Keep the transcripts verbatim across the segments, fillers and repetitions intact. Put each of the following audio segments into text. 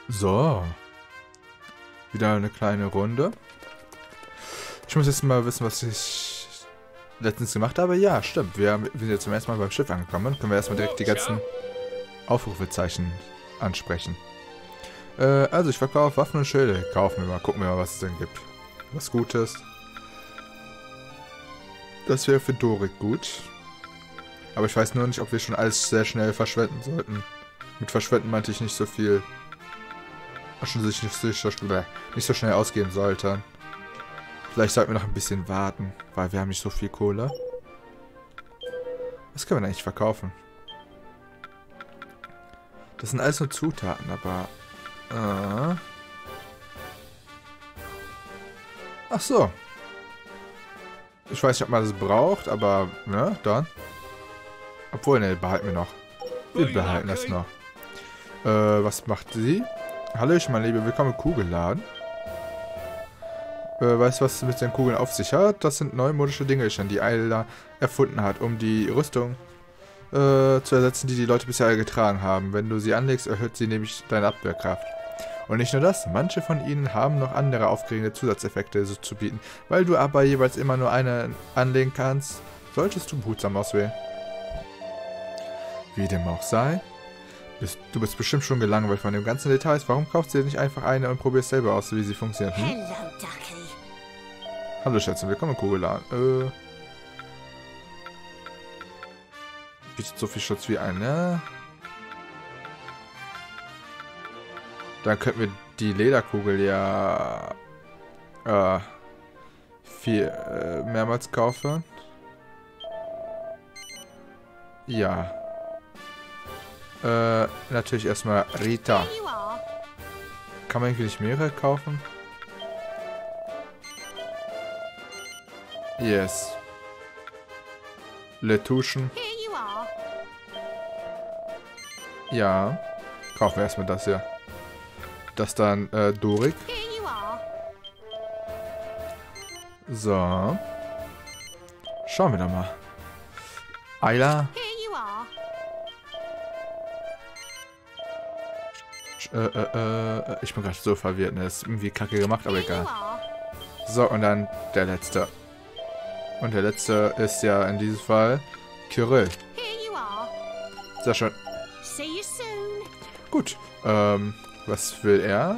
So. Wieder eine kleine Runde. Ich muss jetzt mal wissen, was ich letztens gemacht habe. Ja, stimmt. Wir sind jetzt zum ersten Mal beim Schiff angekommen. Können wir erstmal direkt die ganzen Aufrufezeichen ansprechen. Äh, also ich verkaufe Waffen und Schilde. Kaufen wir mal. Gucken wir mal, was es denn gibt. Was Gutes. Das wäre für Dorik gut. Aber ich weiß nur nicht, ob wir schon alles sehr schnell verschwenden sollten. Mit verschwenden meinte ich nicht so viel. Schon sich nicht so, nicht so schnell ausgehen sollte. Vielleicht sollten wir noch ein bisschen warten, weil wir haben nicht so viel Kohle. Was können wir denn eigentlich verkaufen? Das sind alles nur Zutaten, aber... Äh. Ach so. Ich weiß nicht, ob man das braucht, aber... Ne, dann. Obwohl, ne, behalten wir noch. Wir behalten das noch. Äh, was macht sie? Hallöchen, mein Lieber, willkommen im Kugelladen. Äh, weißt du, was es mit den Kugeln auf sich hat? Das sind neumodische Dingelchen, die Ayla erfunden hat, um die Rüstung äh, zu ersetzen, die die Leute bisher getragen haben. Wenn du sie anlegst, erhöht sie nämlich deine Abwehrkraft. Und nicht nur das, manche von ihnen haben noch andere aufregende Zusatzeffekte so zu bieten. Weil du aber jeweils immer nur eine anlegen kannst, solltest du behutsam auswählen. Wie dem auch sei. Bist, du bist bestimmt schon gelangweilt von dem ganzen Details. Warum kaufst du dir nicht einfach eine und probierst selber aus, wie sie funktioniert? Hm? Hello, Ducky. Hallo Schätze, willkommen im Kugelladen. Äh. Bietet so viel Schutz wie ein, ne? Dann könnten wir die Lederkugel ja äh, viel äh, mehrmals kaufen. Ja. Äh, natürlich erstmal Rita. Here you are. Kann man irgendwie nicht mehrere kaufen? Yes. Letuschen. Here you are. Ja. Kaufen wir erstmal das hier. Das dann äh, Dorik. Here you are. So. Schauen wir doch mal. Ayla. Here you are. Äh, äh, äh, ich bin gerade so verwirrt, ne? Ist irgendwie kacke gemacht, aber Here you egal. are. So, und dann der letzte. Und der letzte ist ja in diesem Fall Kyrill. Here you are. Sehr schön. See you soon. Gut. Ähm, was will er?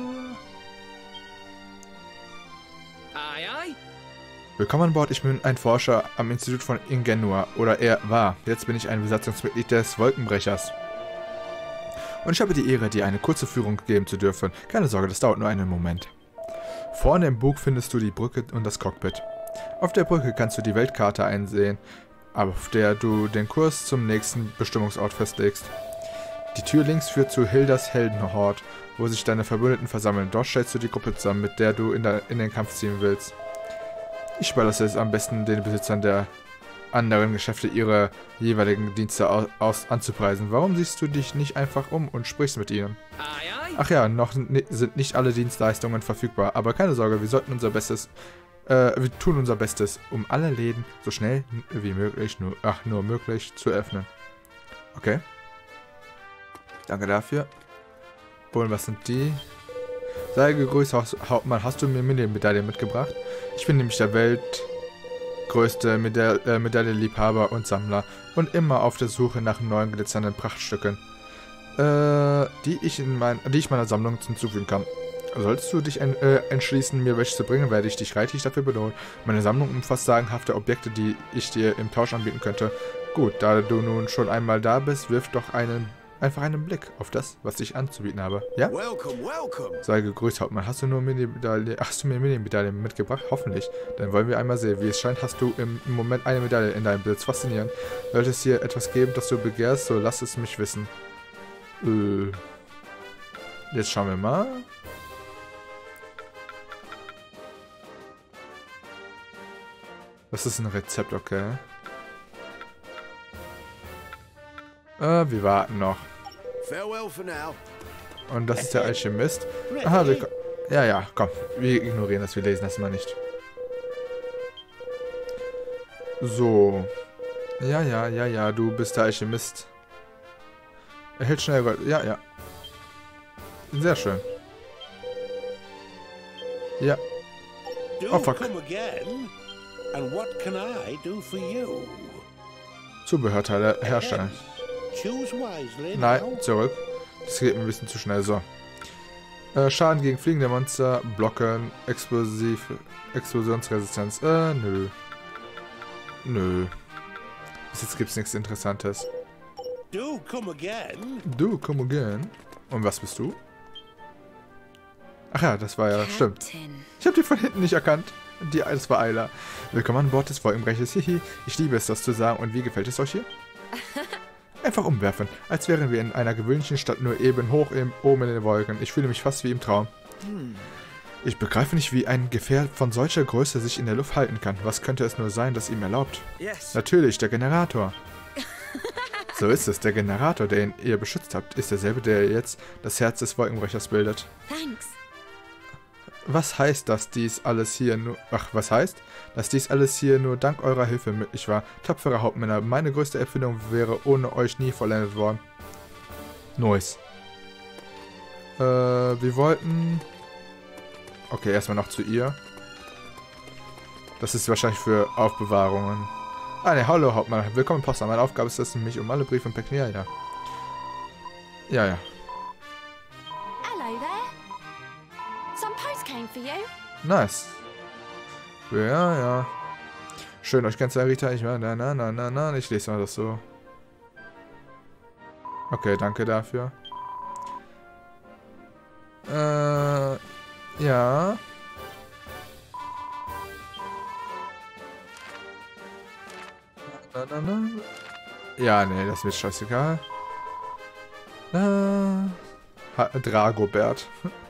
Aye, aye. Willkommen an Bord, ich bin ein Forscher am Institut von Ingenua. Oder er war. Jetzt bin ich ein Besatzungsmitglied des Wolkenbrechers. Und ich habe die Ehre, dir eine kurze Führung geben zu dürfen. Keine Sorge, das dauert nur einen Moment. Vorne im Bug findest du die Brücke und das Cockpit. Auf der Brücke kannst du die Weltkarte einsehen, auf der du den Kurs zum nächsten Bestimmungsort festlegst. Die Tür links führt zu Hildas Heldenhort, wo sich deine Verbündeten versammeln. Dort stellst du die Gruppe zusammen, mit der du in, der, in den Kampf ziehen willst. Ich überlasse es am besten den Besitzern der anderen Geschäfte ihre jeweiligen Dienste aus, aus anzupreisen. Warum siehst du dich nicht einfach um und sprichst mit ihnen? Aye, aye. Ach ja, noch sind nicht alle Dienstleistungen verfügbar, aber keine Sorge, wir sollten unser Bestes, äh, wir tun unser Bestes, um alle Läden so schnell wie möglich, nur, ach, nur möglich zu öffnen. Okay. Danke dafür. Und was sind die? Sei gegrüßt, Hauptmann, hast du mir Medaille mitgebracht? Ich bin nämlich der weltgrößte Meda äh, Medaillenliebhaber und Sammler und immer auf der Suche nach neuen glitzernden Prachtstücken, äh, die ich in mein, die ich meiner Sammlung hinzufügen kann. Solltest du dich en äh, entschließen, mir welche zu bringen, werde ich dich reichlich dafür belohnen. Meine Sammlung umfasst sagenhafte Objekte, die ich dir im Tausch anbieten könnte. Gut, da du nun schon einmal da bist, wirf doch einen, einfach einen Blick auf das, was ich anzubieten habe. Ja? Welcome, welcome. Sei gegrüßt, Hauptmann. Hast du nur Mini-Medaille, hast du mir Mini-Medaille mitgebracht? Hoffentlich. Dann wollen wir einmal sehen. Wie es scheint, hast du im, im Moment eine Medaille in deinem Besitz. Faszinierend. Sollte es hier etwas geben, das du begehrst, so lass es mich wissen. Äh. Jetzt schauen wir mal. Das ist ein Rezept, okay. Äh, wir warten noch. Farewell for now. Und das ist der Alchemist. Aha, wir, ja, ja, komm. Wir ignorieren das, wir lesen das mal nicht. So. Ja, ja, ja, ja, du bist der Alchemist. Erhält schnell Gold. Ja, ja. Sehr schön. Ja. Do Oh, fuck. come again. And what can I do for you? Zubehörteile herstellen. Choose wisely. Nein, now. zurück. Das geht mir ein bisschen zu schnell. So. Äh, Schaden gegen fliegende Monster, Blocken, Explosiv, Explosionsresistenz. Äh, nö. Nö. Bis jetzt gibt's nichts Interessantes. Do come again. Du, come again. Und was bist du? Ach ja, das war ja, stimmt. Ich habe die von hinten nicht erkannt. Die, das war Ayla. Willkommen an Bord des Wolkenbrechers. Hihi. Ich liebe es, das zu sagen. Und wie gefällt es euch hier? Einfach umwerfen. Als wären wir in einer gewöhnlichen Stadt nur eben hoch im, oben in den Wolken. Ich fühle mich fast wie im Traum. Ich begreife nicht, wie ein Gefährt von solcher Größe sich in der Luft halten kann. Was könnte es nur sein, das ihm erlaubt? Yes. Natürlich, der Generator. So ist es. Der Generator, den ihr beschützt habt, ist derselbe, der jetzt das Herz des Wolkenbrechers bildet. Thanks. Was heißt, dass dies alles hier nur... Ach, was heißt? Dass dies alles hier nur dank eurer Hilfe möglich war. Tapfere Hauptmänner, meine größte Erfindung wäre ohne euch nie vollendet worden. Nice. Äh, wir wollten... Okay, erstmal noch zu ihr. Das ist wahrscheinlich für Aufbewahrungen. Ah, ne, hallo Hauptmann. Willkommen, Poster. Meine Aufgabe ist es, mich um alle Briefe und Päckchen... Ja, ja. Ja. Hello there. Some post came for you. Nice. Ja, ja. Schön, euch kennenzulernen, Rita. Ich meine, na, na, na, na, na. Ich lese mal das so. Okay, danke dafür. Äh, ja. Na, na, na. Ja, nee, das wird scheißegal. Äh, Dragobert.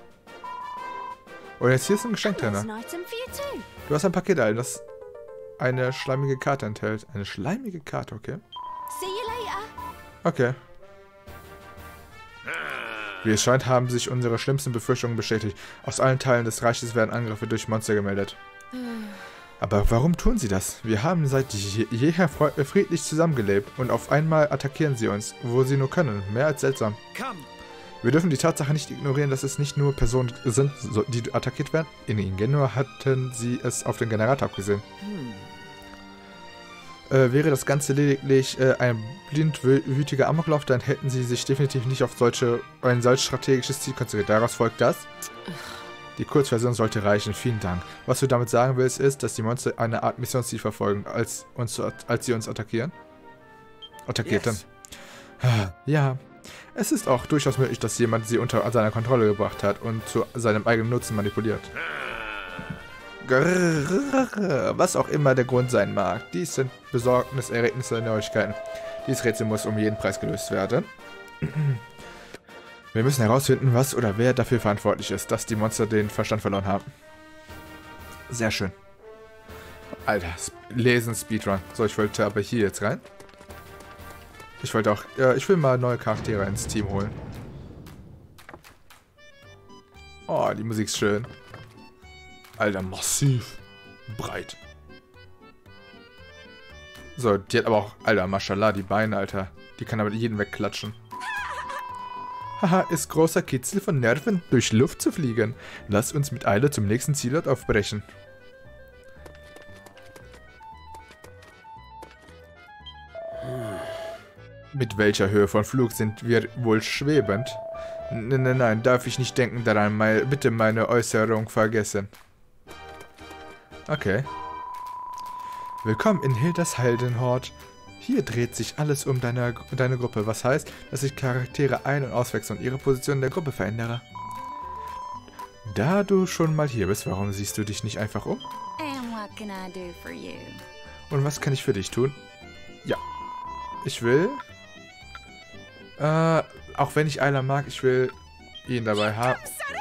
Und jetzt hier ist ein Geschenk drin. There's an item for you too. Du hast ein Paket erhalten, das eine schleimige Karte enthält. Eine schleimige Karte, okay. See you later. Okay. Wie es scheint, haben sich unsere schlimmsten Befürchtungen bestätigt. Aus allen Teilen des Reiches werden Angriffe durch Monster gemeldet. Aber warum tun sie das? Wir haben seit je jeher friedlich zusammengelebt und auf einmal attackieren sie uns, wo sie nur können. Mehr als seltsam. Come. Wir dürfen die Tatsache nicht ignorieren, dass es nicht nur Personen sind, die attackiert werden. In Ingenua hatten sie es auf den Generator abgesehen. Äh, wäre das Ganze lediglich äh, ein blindwütiger Amoklauf, dann hätten sie sich definitiv nicht auf solche, ein solch strategisches Ziel konzentriert. Daraus folgt das. Die Kurzversion sollte reichen. Vielen Dank. Was du damit sagen willst, ist, dass die Monster eine Art Missionsziel verfolgen, als, uns, als sie uns attackieren. Attackiert Yes. dann. Ja. Es ist auch durchaus möglich, dass jemand sie unter seiner Kontrolle gebracht hat und zu seinem eigenen Nutzen manipuliert. Grrrr, was auch immer der Grund sein mag. Dies sind besorgniserregnisse Neuigkeiten. Dieses Rätsel muss um jeden Preis gelöst werden. Wir müssen herausfinden, was oder wer dafür verantwortlich ist, dass die Monster den Verstand verloren haben. Sehr schön. Alter, lesen Speedrun. So, ich wollte aber hier jetzt rein. Ich wollte auch... Ja, ich will mal neue Charaktere ins Team holen. Oh, die Musik ist schön. Alter, massiv. Breit. So, die hat aber auch... Alter, Mashallah, die Beine, Alter. Die kann aber jeden wegklatschen. Haha, ist großer Kitzel von Nerven, durch Luft zu fliegen. Lass uns mit Eile zum nächsten Zielort aufbrechen. Mit welcher Höhe von Flug sind wir wohl schwebend? Nein, nein, nein, darf ich nicht denken daran, mal, bitte meine Äußerung vergessen. Okay. Willkommen in Hildas Heldenhort. Hier dreht sich alles um deine, deine Gruppe, was heißt, dass sich Charaktere ein- und auswechseln und ihre Position in der Gruppe verändere. Da du schon mal hier bist, warum siehst du dich nicht einfach um? And what can I do for you? Und was kann ich für dich tun? Ja. Ich will... Äh, auch wenn ich Ayla mag, ich will ihn dabei haben.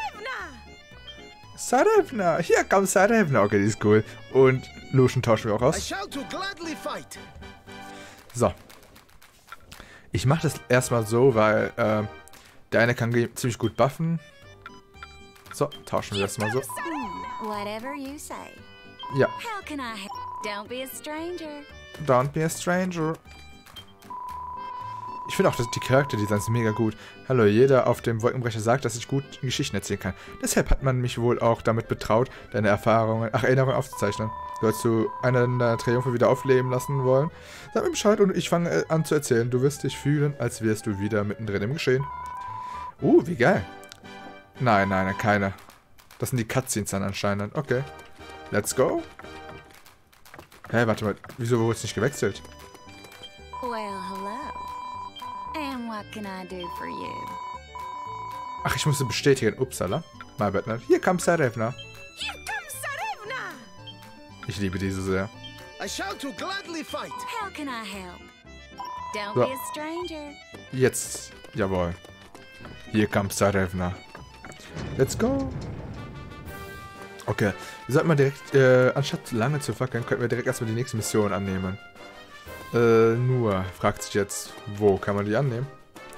Sarevna! Hier kommt Sarevna! Okay, die ist cool. Und Lucian tauschen wir auch I aus. shall to gladly fight. So. Ich mache das erstmal so, weil äh, der eine kann ziemlich gut buffen. So, tauschen wir das mal so. Whatever you say. Ja. How can I help? Don't be a stranger. Don't be a stranger. Ich finde auch, dass die Charakterdesigns mega gut. Hallo, jeder auf dem Wolkenbrecher sagt, dass ich gut Geschichten erzählen kann. Deshalb hat man mich wohl auch damit betraut, deine Erfahrungen, ach, Erinnerungen aufzuzeichnen. Sollst du einen deiner Triumphe wieder aufleben lassen wollen? Sag mir Bescheid und ich fange an zu erzählen. Du wirst dich fühlen, als wärst du wieder mittendrin im Geschehen. Uh, wie geil. Nein, nein, keine. Das sind die Cutscenes dann anscheinend. Okay. Let's go. Hä, hey, warte mal. Wieso wurde es nicht gewechselt? Well, hello. And what can I do for you? Ach, ich musste bestätigen. Upsala. My bad, ne? Hier kommt Sarevna. Here comes Sarevna! Ich liebe die so sehr. I shall to gladly fight. How can I help? Don't So. be a stranger. Jetzt. Jawohl. Hier kommt Sarevna. Let's go. Okay. Wir sollten mal direkt, äh, anstatt lange zu fackeln, könnten wir direkt erstmal die nächste Mission annehmen. Äh, nur, fragt sich jetzt, wo kann man die annehmen?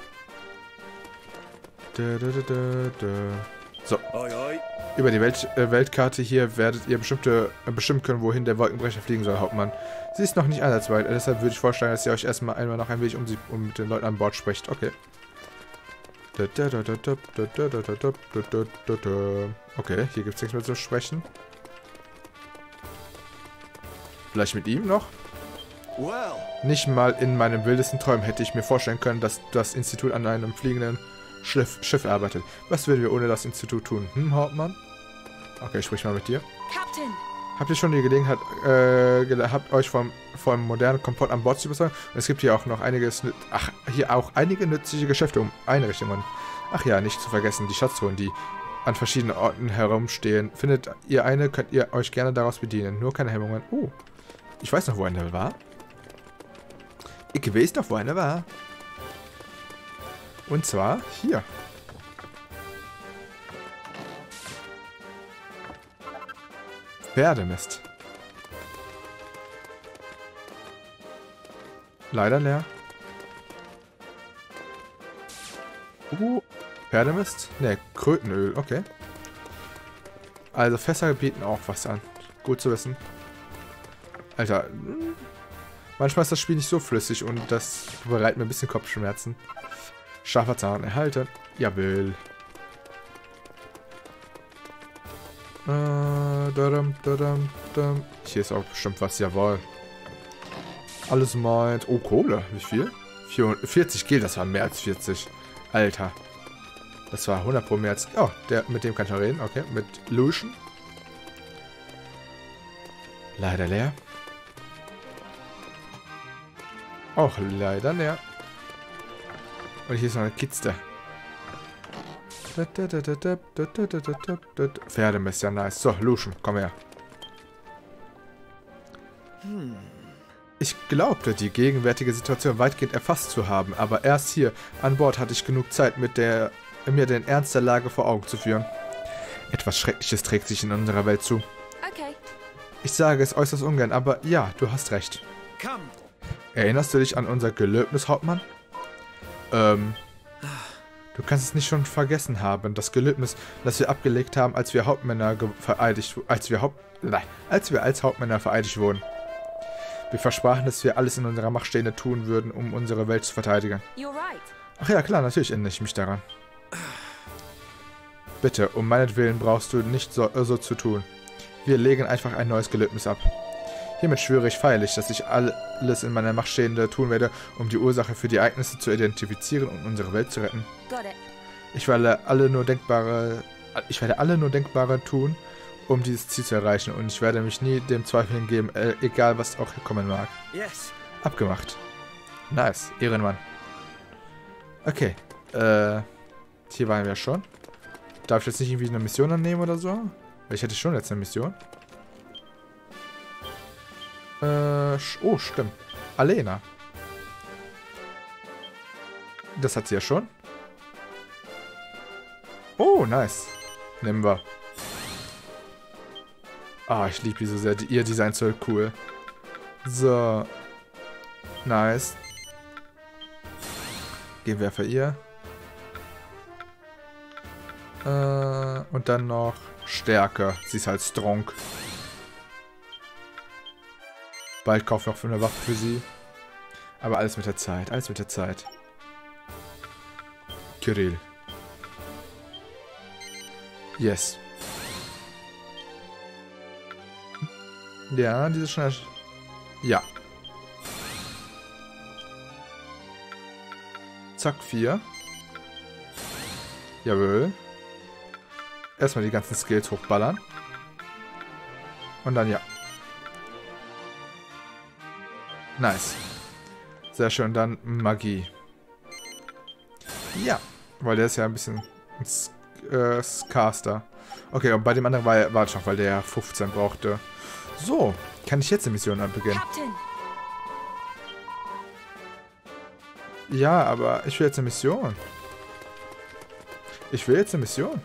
Da, da, da, da, da. So. Oi, oi. Über die Welt, äh, Weltkarte hier werdet ihr bestimmte, äh, bestimmen können, wohin der Wolkenbrecher fliegen soll, Hauptmann. Sie ist noch nicht einsatzweit, äh, deshalb würde ich vorschlagen, dass ihr euch erstmal einmal noch ein wenig um, sie, um mit den Leuten an Bord sprecht. Okay. Okay, hier gibt es nichts mehr zu sprechen. Vielleicht mit ihm noch? Well, Nicht mal in meinem wildesten Träumen hätte ich mir vorstellen können, dass das Institut an einem fliegenden Schiff, Schiff arbeitet. Was würden wir ohne das Institut tun? Hm, Hauptmann? Okay, ich sprich mal mit dir. Captain! Habt ihr schon die Gelegenheit, äh, gele habt euch vom, vom modernen Kompott an Bord zu überzeugen? Und es gibt hier auch noch einiges, ach, hier auch einige nützliche Geschäfte um Einrichtungen. Ach ja, nicht zu vergessen, die Schatztruhen, die an verschiedenen Orten herumstehen. Findet ihr eine, könnt ihr euch gerne daraus bedienen. Nur keine Hemmungen. Oh, ich weiß noch, wo eine war. Ich weiß noch, wo eine war. Und zwar hier. Pferdemist. Leider leer. Uh, Pferdemist? Ne, Krötenöl, okay. Also Fässer bieten auch was an. Gut zu wissen. Alter, manchmal ist das Spiel nicht so flüssig und das bereitet mir ein bisschen Kopfschmerzen. Scharfer Zahn erhalten. Jawohl. Äh, dadam, dadam, dadam. Hier ist auch bestimmt was, jawohl. Alles meint. Oh, Kohle. Wie viel? vierzig Gil, das war mehr als vierzig. Alter. Das war hundert Pro mehr als... Oh, der, mit dem kann ich noch reden. Okay, mit Lucian. Leider leer. Auch leider leer. Und hier ist noch eine Kiste. Pferdemist, ja nice. So, Lucian, komm her. Ich glaubte, die gegenwärtige Situation weitgehend erfasst zu haben, aber erst hier an Bord hatte ich genug Zeit, mit der, mir den Ernst der Lage vor Augen zu führen. Etwas Schreckliches trägt sich in unserer Welt zu. Okay. Ich sage es äußerst ungern, aber ja, du hast recht. come. Erinnerst du dich an unser Gelöbnis, Hauptmann? Ähm... Du kannst es nicht schon vergessen haben, das Gelöbnis, das wir abgelegt haben, als wir Hauptmänner vereidigt, als wir Haupt, nein, als wir als Hauptmänner vereidigt wurden. Wir versprachen, dass wir alles in unserer Macht Stehende tun würden, um unsere Welt zu verteidigen. You're right. Ach ja, klar, natürlich erinnere ich mich daran. Bitte, um meinetwillen brauchst du nicht so, so zu tun. Wir legen einfach ein neues Gelöbnis ab. Hiermit schwöre ich feierlich, dass ich alles in meiner Macht Stehende tun werde, um die Ursache für die Ereignisse zu identifizieren und unsere Welt zu retten. Got it. Ich werde alle nur denkbare, ich werde alle nur denkbare tun, um dieses Ziel zu erreichen, und ich werde mich nie dem Zweifel hingeben, äh, egal was auch kommen mag. Yes. Abgemacht. Nice, Ehrenmann. Okay, äh, hier waren wir schon. Darf ich jetzt nicht irgendwie eine Mission annehmen oder so? Ich hätte schon jetzt eine Mission. Äh, oh, stimmt. Alena. Das hat sie ja schon. Oh, nice. Nehmen wir. Ah, ich liebe die so sehr. Die, ihr Design ist so cool. So. Nice. Gehen wir für ihr. Äh, und dann noch Stärke. Sie ist halt strong. Bald kaufe ich noch eine Waffe für sie. Aber alles mit der Zeit. Alles mit der Zeit. Kirill. Yes. Ja, diese schnell. Ja. Zack, vier. Jawohl. Erstmal die ganzen Skills hochballern. Und dann ja. Nice. Sehr schön, dann Magie. Ja, weil der ist ja ein bisschen äh, Caster. Okay, und bei dem anderen war er, warte noch, weil der ja fünfzehn brauchte. So, kann ich jetzt die Mission anbeginnen? Captain, Ja, aber ich will jetzt eine Mission. Ich will jetzt eine Mission.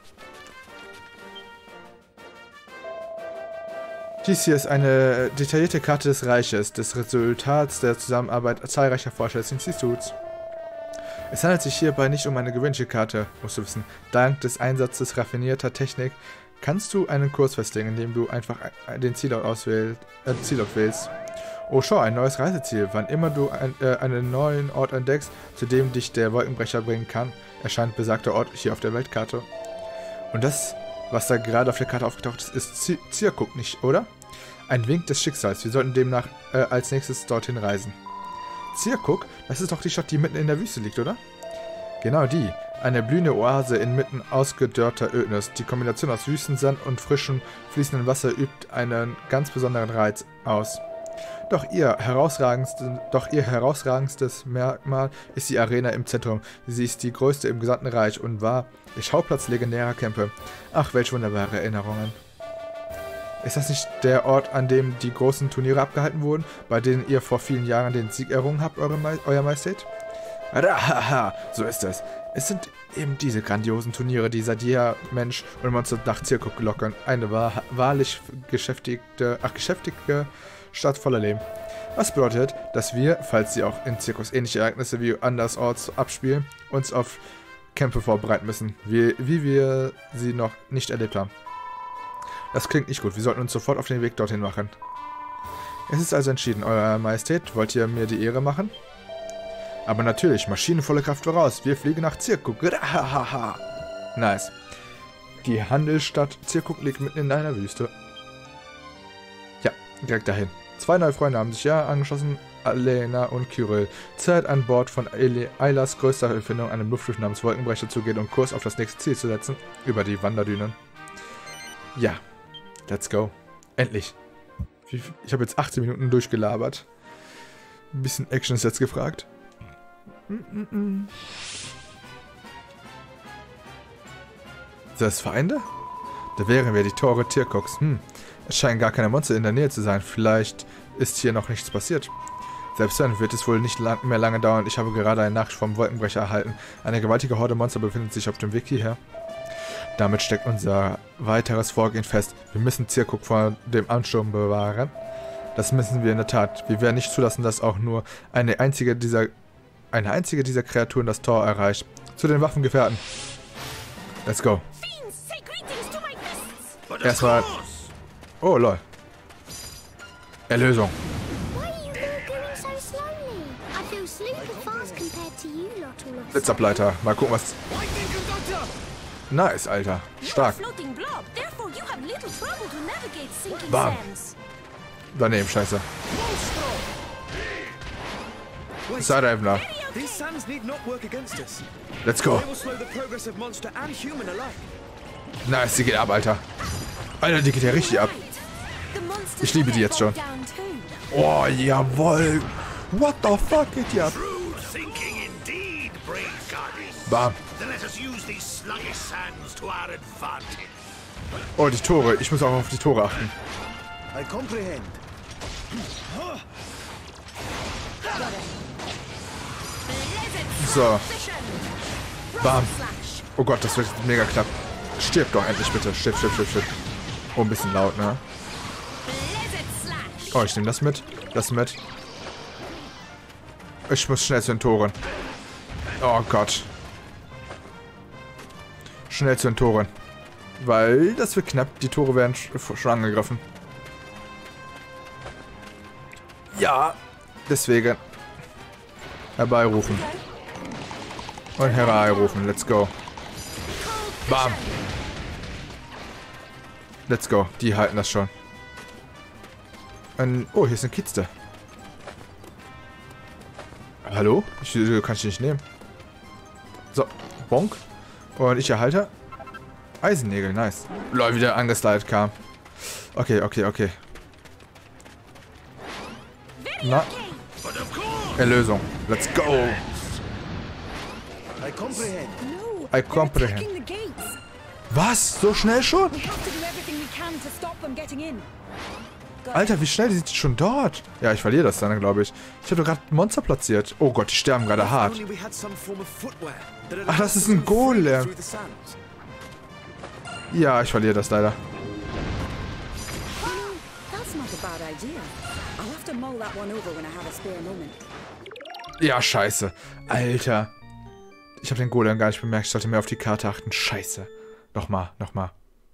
Dies hier ist eine detaillierte Karte des Reiches, des Resultats der Zusammenarbeit zahlreicher Forscher des Instituts. Es handelt sich hierbei nicht um eine gewöhnliche Karte, musst du wissen. Dank des Einsatzes raffinierter Technik kannst du einen Kurs festlegen, indem du einfach den Zielort auswählst, äh, Zielort wählst. Oh, schau, ein neues Reiseziel. Wann immer du ein, äh, einen neuen Ort entdeckst, zu dem dich der Wolkenbrecher bringen kann, erscheint besagter Ort hier auf der Weltkarte. Und das, was da gerade auf der Karte aufgetaucht ist, ist Zirkuk, nicht, oder? Ein Wink des Schicksals. Wir sollten demnach äh, als nächstes dorthin reisen. Zirkuk? Das ist doch die Stadt, die mitten in der Wüste liegt, oder? Genau die. Eine blühende Oase inmitten ausgedörrter Ödnis. Die Kombination aus Wüstensand und frischem, fließendem Wasser übt einen ganz besonderen Reiz aus. Doch ihr, herausragendstes, doch ihr herausragendstes Merkmal ist die Arena im Zentrum. Sie ist die größte im gesamten Reich und war der Schauplatz legendärer Kämpfe. Ach, welch wunderbare Erinnerungen. Ist das nicht der Ort, an dem die großen Turniere abgehalten wurden, bei denen ihr vor vielen Jahren den Sieg errungen habt, eure Me Euer Majestät? Haha, so ist es. Es sind eben diese grandiosen Turniere, die seit jeher Mensch und Monster nach Zirkuk lockern. Eine wahr wahrlich geschäftigte, ach, geschäftige Stadt voller Leben. Was bedeutet, dass wir, falls sie auch in Zirkus ähnliche Ereignisse wie andersorts abspielen, uns auf Kämpfe vorbereiten müssen, wie, wie wir sie noch nicht erlebt haben. Das klingt nicht gut. Wir sollten uns sofort auf den Weg dorthin machen. Es ist also entschieden. Euer Majestät, wollt ihr mir die Ehre machen? Aber natürlich, Maschinen volle Kraft voraus. Wir fliegen nach Zirkuk. Nice. Die Handelsstadt Zirkuk liegt mitten in einer Wüste. Ja, direkt dahin. Zwei neue Freunde haben sich ja angeschlossen. Alena und Kirill. Zeit an Bord von Aylas größter Erfindung, einem Luftschiff namens Wolkenbrecher zu gehen und Kurs auf das nächste Ziel zu setzen. Über die Wanderdünen. Ja. Let's go. Endlich. Ich habe jetzt achtzehn Minuten durchgelabert. Ein bisschen Action ist jetzt gefragt. Sind das Feinde? Da wären wir die Tore Tirkuks. Hm. Es scheinen gar keine Monster in der Nähe zu sein. Vielleicht ist hier noch nichts passiert. Selbst dann wird es wohl nicht lang mehr lange dauern. Ich habe gerade eine Nachricht vom Wolkenbrecher erhalten. Eine gewaltige Horde Monster befindet sich auf dem Weg hierher. Damit steckt unser weiteres Vorgehen fest. Wir müssen Zirkuk vor dem Ansturm bewahren. Das müssen wir in der Tat. Wir werden nicht zulassen, dass auch nur eine einzige dieser, eine einzige dieser Kreaturen das Tor erreicht. Zu den Waffengefährten. Let's go. Erstmal. Oh, lol. Erlösung. Blitzableiter. Mal gucken, was... Nice, Alter. Stark. Bam. Daneben, scheiße. Side-Evener. Let's go. Nice, die geht ab, Alter. Alter, die geht ja richtig ab. Ich liebe die jetzt schon. Oh, jawoll. What the fuck geht die ab? Bam. Oh, die Tore. Ich muss auch auf die Tore achten. So. Bam. Oh Gott, das wird mega knapp. Stirb doch endlich bitte. Stirb, stirb, stirb, stirb. Oh, ein bisschen laut, ne? Oh, ich nehme das mit. Das mit. Ich muss schnell zu den Toren. Oh Gott. Schnell zu den Toren. Weil das wird knapp. Die Tore werden schon angegriffen. Ja. Deswegen. Herbeirufen. Und herbeirufen. Let's go. Bam. Let's go. Die halten das schon. Und, oh, hier ist eine Kiste. Hallo? Ich kann ich nicht nehmen. So, bonk. Und ich erhalte Eisennägel, nice. Lol, wieder angeslidet kam. Okay, okay, okay. Na. Erlösung. Let's go. I comprehend. No, I they're comprehend. attacking the gates. Was? So schnell schon? We have to do everything we can to stop them getting in. Got Alter, wie schnell, die sind schon dort. Ja, ich verliere das dann, glaube ich. Ich habe gerade ein Monster platziert. Oh Gott, die sterben gerade hart. Only we had some form of footwear that Ach, allowed das us ist to ein move freely Golem. through the sands. Ja, ich verliere das leider. That's not a bad idea. I'll have to mull that one over when I have a spare moment. Ja, scheiße. Alter. Ich habe den Golem gar nicht bemerkt. Ich sollte mehr auf die Karte achten. Scheiße. Nochmal, nochmal.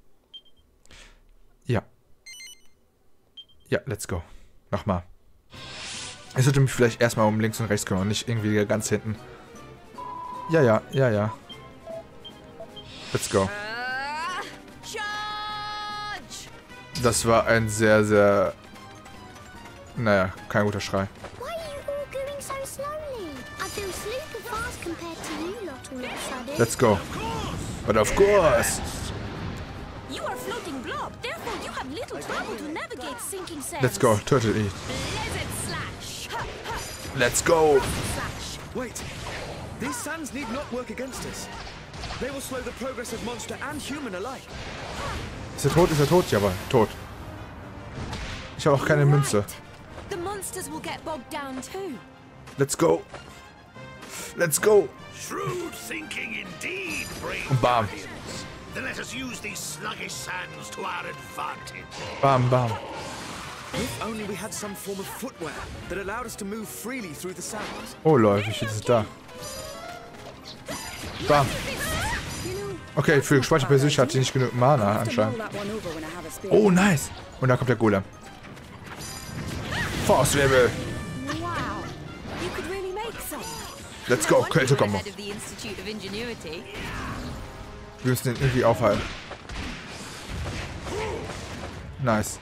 Ja. Ja, let's go. Nochmal. Ich sollte mich vielleicht erstmal um links und rechts kümmern und nicht irgendwie ganz hinten. Ja, ja, ja, ja. Let's go. Uh, charge! Das war ein sehr, sehr... Naja, kein guter Schrei. Why are you all going so slowly? I feel super fast compared to you lot all of a sudden. Let's go. But of course. You are a floating blob, therefore you have little trouble to navigate sinking sands. Let's go. Tötet ihn. Blizzard slash. Ha, ha, Let's go. slash. Wait, these sands need not work against us. They will slow the progress of monster and human alike. Ist er tot? Ist er tot? Jawohl, tot. Ich habe auch keine Münze. The monsters will get bogged down too. Let's go. Let's go. Shrewd thinking indeed, brave Und bam. guardians. Then let us use these sluggish sands to our advantage. Bam, bam. If only we had some form of footwear that allowed us to move freely through the sands. Oh lol, wie viel ist da? Bam. Okay, für gespeicherte Persönlichkeit hat sie nicht genug Mana anscheinend. Oh, nice. Und da kommt der Golem. Faustwirbel. Wow, you could really make some. Let's go. Kältekombo. Head of the Institute of Ingenuity. Wir müssen den irgendwie aufhalten. Nice.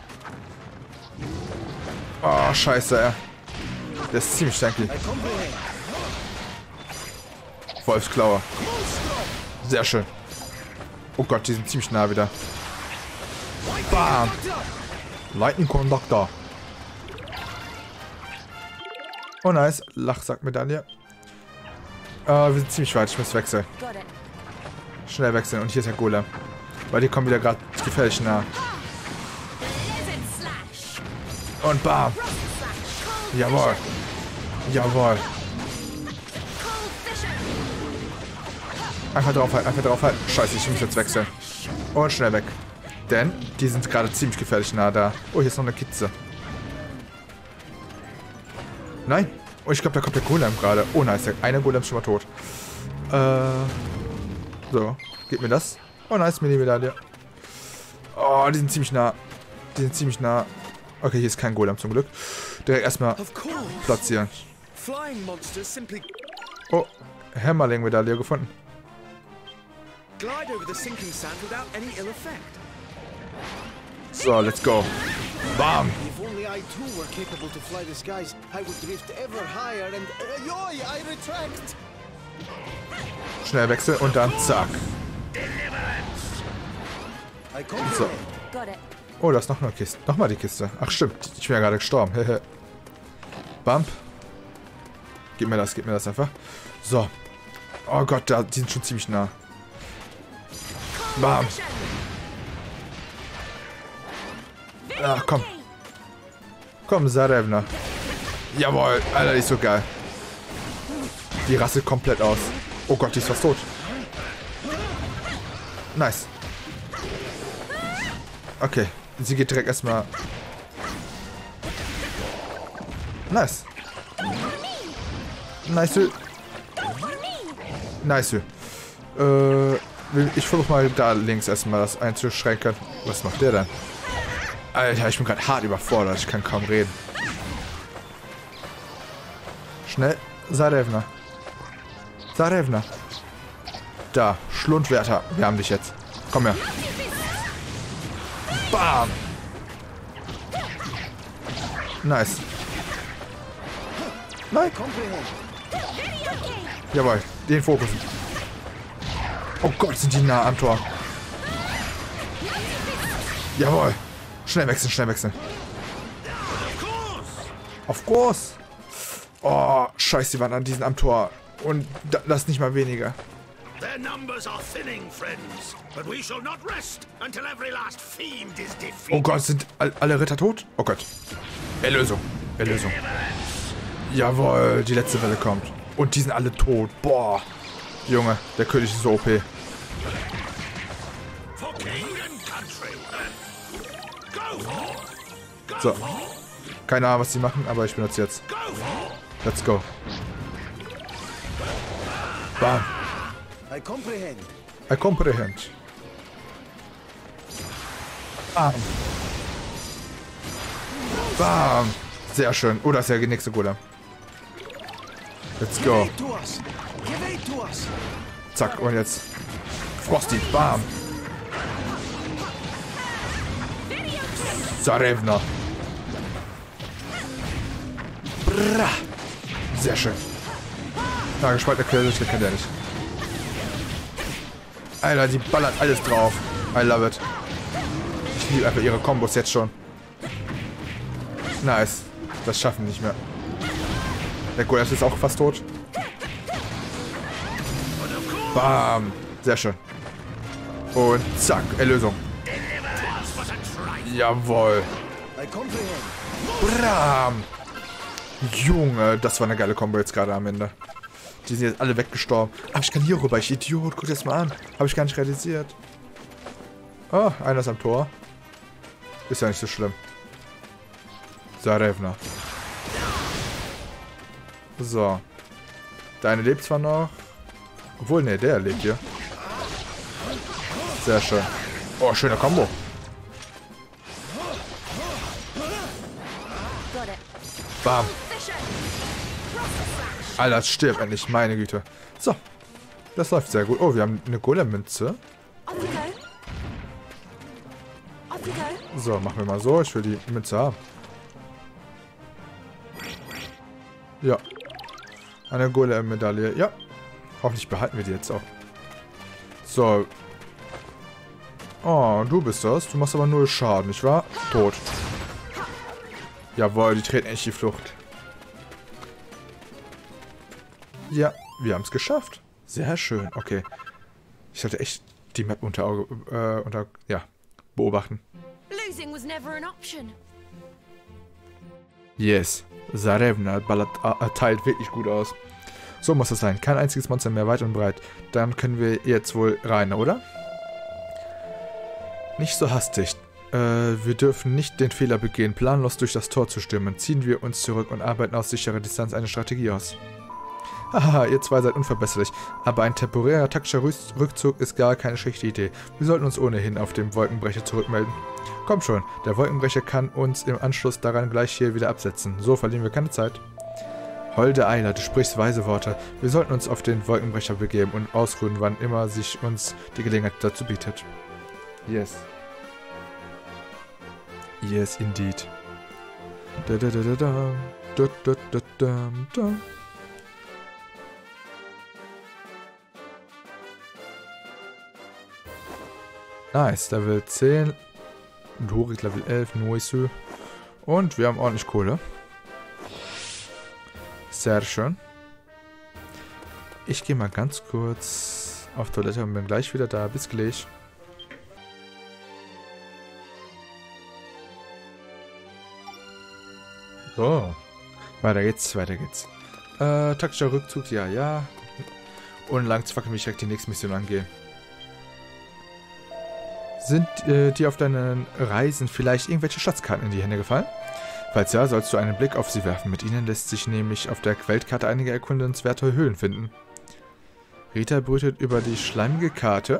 Oh, scheiße, ey. Der ist ziemlich tanky. I comprehend. Wolfsklaue. Sehr schön. Oh Gott, die sind ziemlich nah wieder. Bam. Lightning Conductor. Oh nice. Lachsackmedaille. Äh, wir sind ziemlich weit. Ich muss wechseln. Got it. Schnell wechseln. Und hier ist der Golem. Weil die kommen wieder gerade gefährlich nah. Blizzard slash. Und bam. Jawohl. Jawohl. Cold Fisher. Einfach draufhalten, einfach draufhalten. Scheiße, ich muss jetzt wechseln. Und schnell weg. Denn die sind gerade ziemlich gefährlich nah da. Oh, hier ist noch eine Kitze. Nein. Oh, ich glaube, da kommt der Golem gerade. Oh, nice. Der eine Golem ist schon mal tot. Äh. So. Gib mir das. Oh, nice. Mini-Medaille. Oh, die sind ziemlich nah. Die sind ziemlich nah. Okay, hier ist kein Golem zum Glück. Direkt erstmal Of course. platzieren. Flying monsters simply Oh, Hämmerling-Medaille gefunden. glide over the sinking sand without any ill effect. So, let's go. Bam. If only I too were capable to fly the skies, I would drift ever higher and... Uh, yoi, I retract! Schnell wechseln und dann zack. I comprehend. So. Got it. Oh, da ist noch eine Kiste. Nochmal die Kiste. Ach stimmt, ich bin ja gerade gestorben. Bump. Gib mir das, gib mir das einfach. So. Oh Gott, da, die sind schon ziemlich nah. Bam. Ach, komm. Komm, Zarevna. Jawohl, Alter, die ist so geil. Die rastet komplett aus. Oh Gott, die ist fast tot. Nice. Okay, sie geht direkt erstmal. Nice. Nice. Nice. Äh, ich versuche mal da links erstmal das einzuschränken. Was macht der denn? Alter, ich bin gerade hart überfordert. Ich kann kaum reden. Schnell. Zarevna. Zarevna. Da, Schlundwärter. Wir haben dich jetzt. Komm her. Bam. Nice. Nein. Jawohl, den Fokus. Oh Gott, sind die nah am Tor. Jawohl. Schnell wechseln, schnell wechseln. Auf Kurs. Oh, scheiße, die waren an diesen am Tor. Und das ist nicht mal weniger. Their numbers are thinning, friends, but we shall not rest until every last fiend is defeated. Oh Gott, sind all, alle Ritter tot? Oh Gott. Erlösung. Erlösung. Jawohl, die letzte Welle kommt. Und die sind alle tot. Boah. Junge, der König ist so O P. For king and country. Go for. Go So. for. Keine Ahnung, was die machen, aber ich benutze jetzt. Go for. Let's go. Bam. I comprehend. I comprehend. Bam. Bam. Sehr schön. Oh, das ist ja der nächste Golem. Let's go. Give aid to us. Give aid to us. Zack, und jetzt Frosty. Bam. Zarevna. Bra. Sehr schön. Na, gespaltener Quersicht kennt er nicht. Alter, die ballert alles drauf. I love it. Ich liebe einfach ihre Kombos jetzt schon. Nice. Das schaffen wir nicht mehr. Der Golem ist auch fast tot. Bam. Sehr schön. Und zack, Erlösung. Jawohl. I comprehend. Bram. Junge, das war eine geile Kombo jetzt gerade am Ende. Die sind jetzt alle weggestorben. Aber ich kann hier rüber, ich Idiot. Guck das mal an. Habe ich gar nicht realisiert. Oh, einer ist am Tor. Ist ja nicht so schlimm. Zarevna. So. Deine lebt zwar noch. Obwohl, ne, der lebt hier. Sehr schön. Oh, schöne Kombo. Bam. Alter, stirb endlich. Meine Güte. So. Das läuft sehr gut. Oh, wir haben eine Golem-Münze. So, machen wir mal so. Ich will die Münze haben. Ja. Eine Golem-Medaille. Ja. Hoffentlich behalten wir die jetzt auch. So. Oh, du bist das. Du machst aber null Schaden, nicht wahr? Tot. Jawohl, die treten echt die Flucht. Ja, wir haben es geschafft. Sehr schön. Okay. Ich sollte echt die Map unter Auge, äh, unter, ja, beobachten. Losing was never an option. Yes. Zarevna ballert, äh, teilt wirklich gut aus. So muss es sein. Kein einziges Monster mehr weit und breit. Dann können wir jetzt wohl rein, oder? Nicht so hastig. Äh, wir dürfen nicht den Fehler begehen, planlos durch das Tor zu stürmen. Ziehen wir uns zurück und arbeiten aus sicherer Distanz eine Strategie aus. Haha, ihr zwei seid unverbesserlich. Aber ein temporärer taktischer Rückzug ist gar keine schlechte Idee. Wir sollten uns ohnehin auf dem Wolkenbrecher zurückmelden. Komm schon, der Wolkenbrecher kann uns im Anschluss daran gleich hier wieder absetzen. So verlieren wir keine Zeit. Holde Eiler, du sprichst weise Worte. Wir sollten uns auf den Wolkenbrecher begeben und ausruhen, wann immer sich uns die Gelegenheit dazu bietet. Yes. Yes, indeed. Da da da da da. Da da da da da. Nice, Level zehn. Und Horik Level elf, Noisö. Und wir haben ordentlich Kohle. Sehr schön. Ich gehe mal ganz kurz auf Toilette und bin gleich wieder da. Bis gleich. So. Weiter geht's, weiter geht's. Äh, taktischer Rückzug, ja, ja. Ohne lang zu fackeln, will ich direkt die nächste Mission angehen. Sind äh, dir auf deinen Reisen vielleicht irgendwelche Schatzkarten in die Hände gefallen? Falls ja, sollst du einen Blick auf sie werfen. Mit ihnen lässt sich nämlich auf der Weltkarte einige erkundenswerte Höhlen finden. Rita brütet über die schleimige Karte.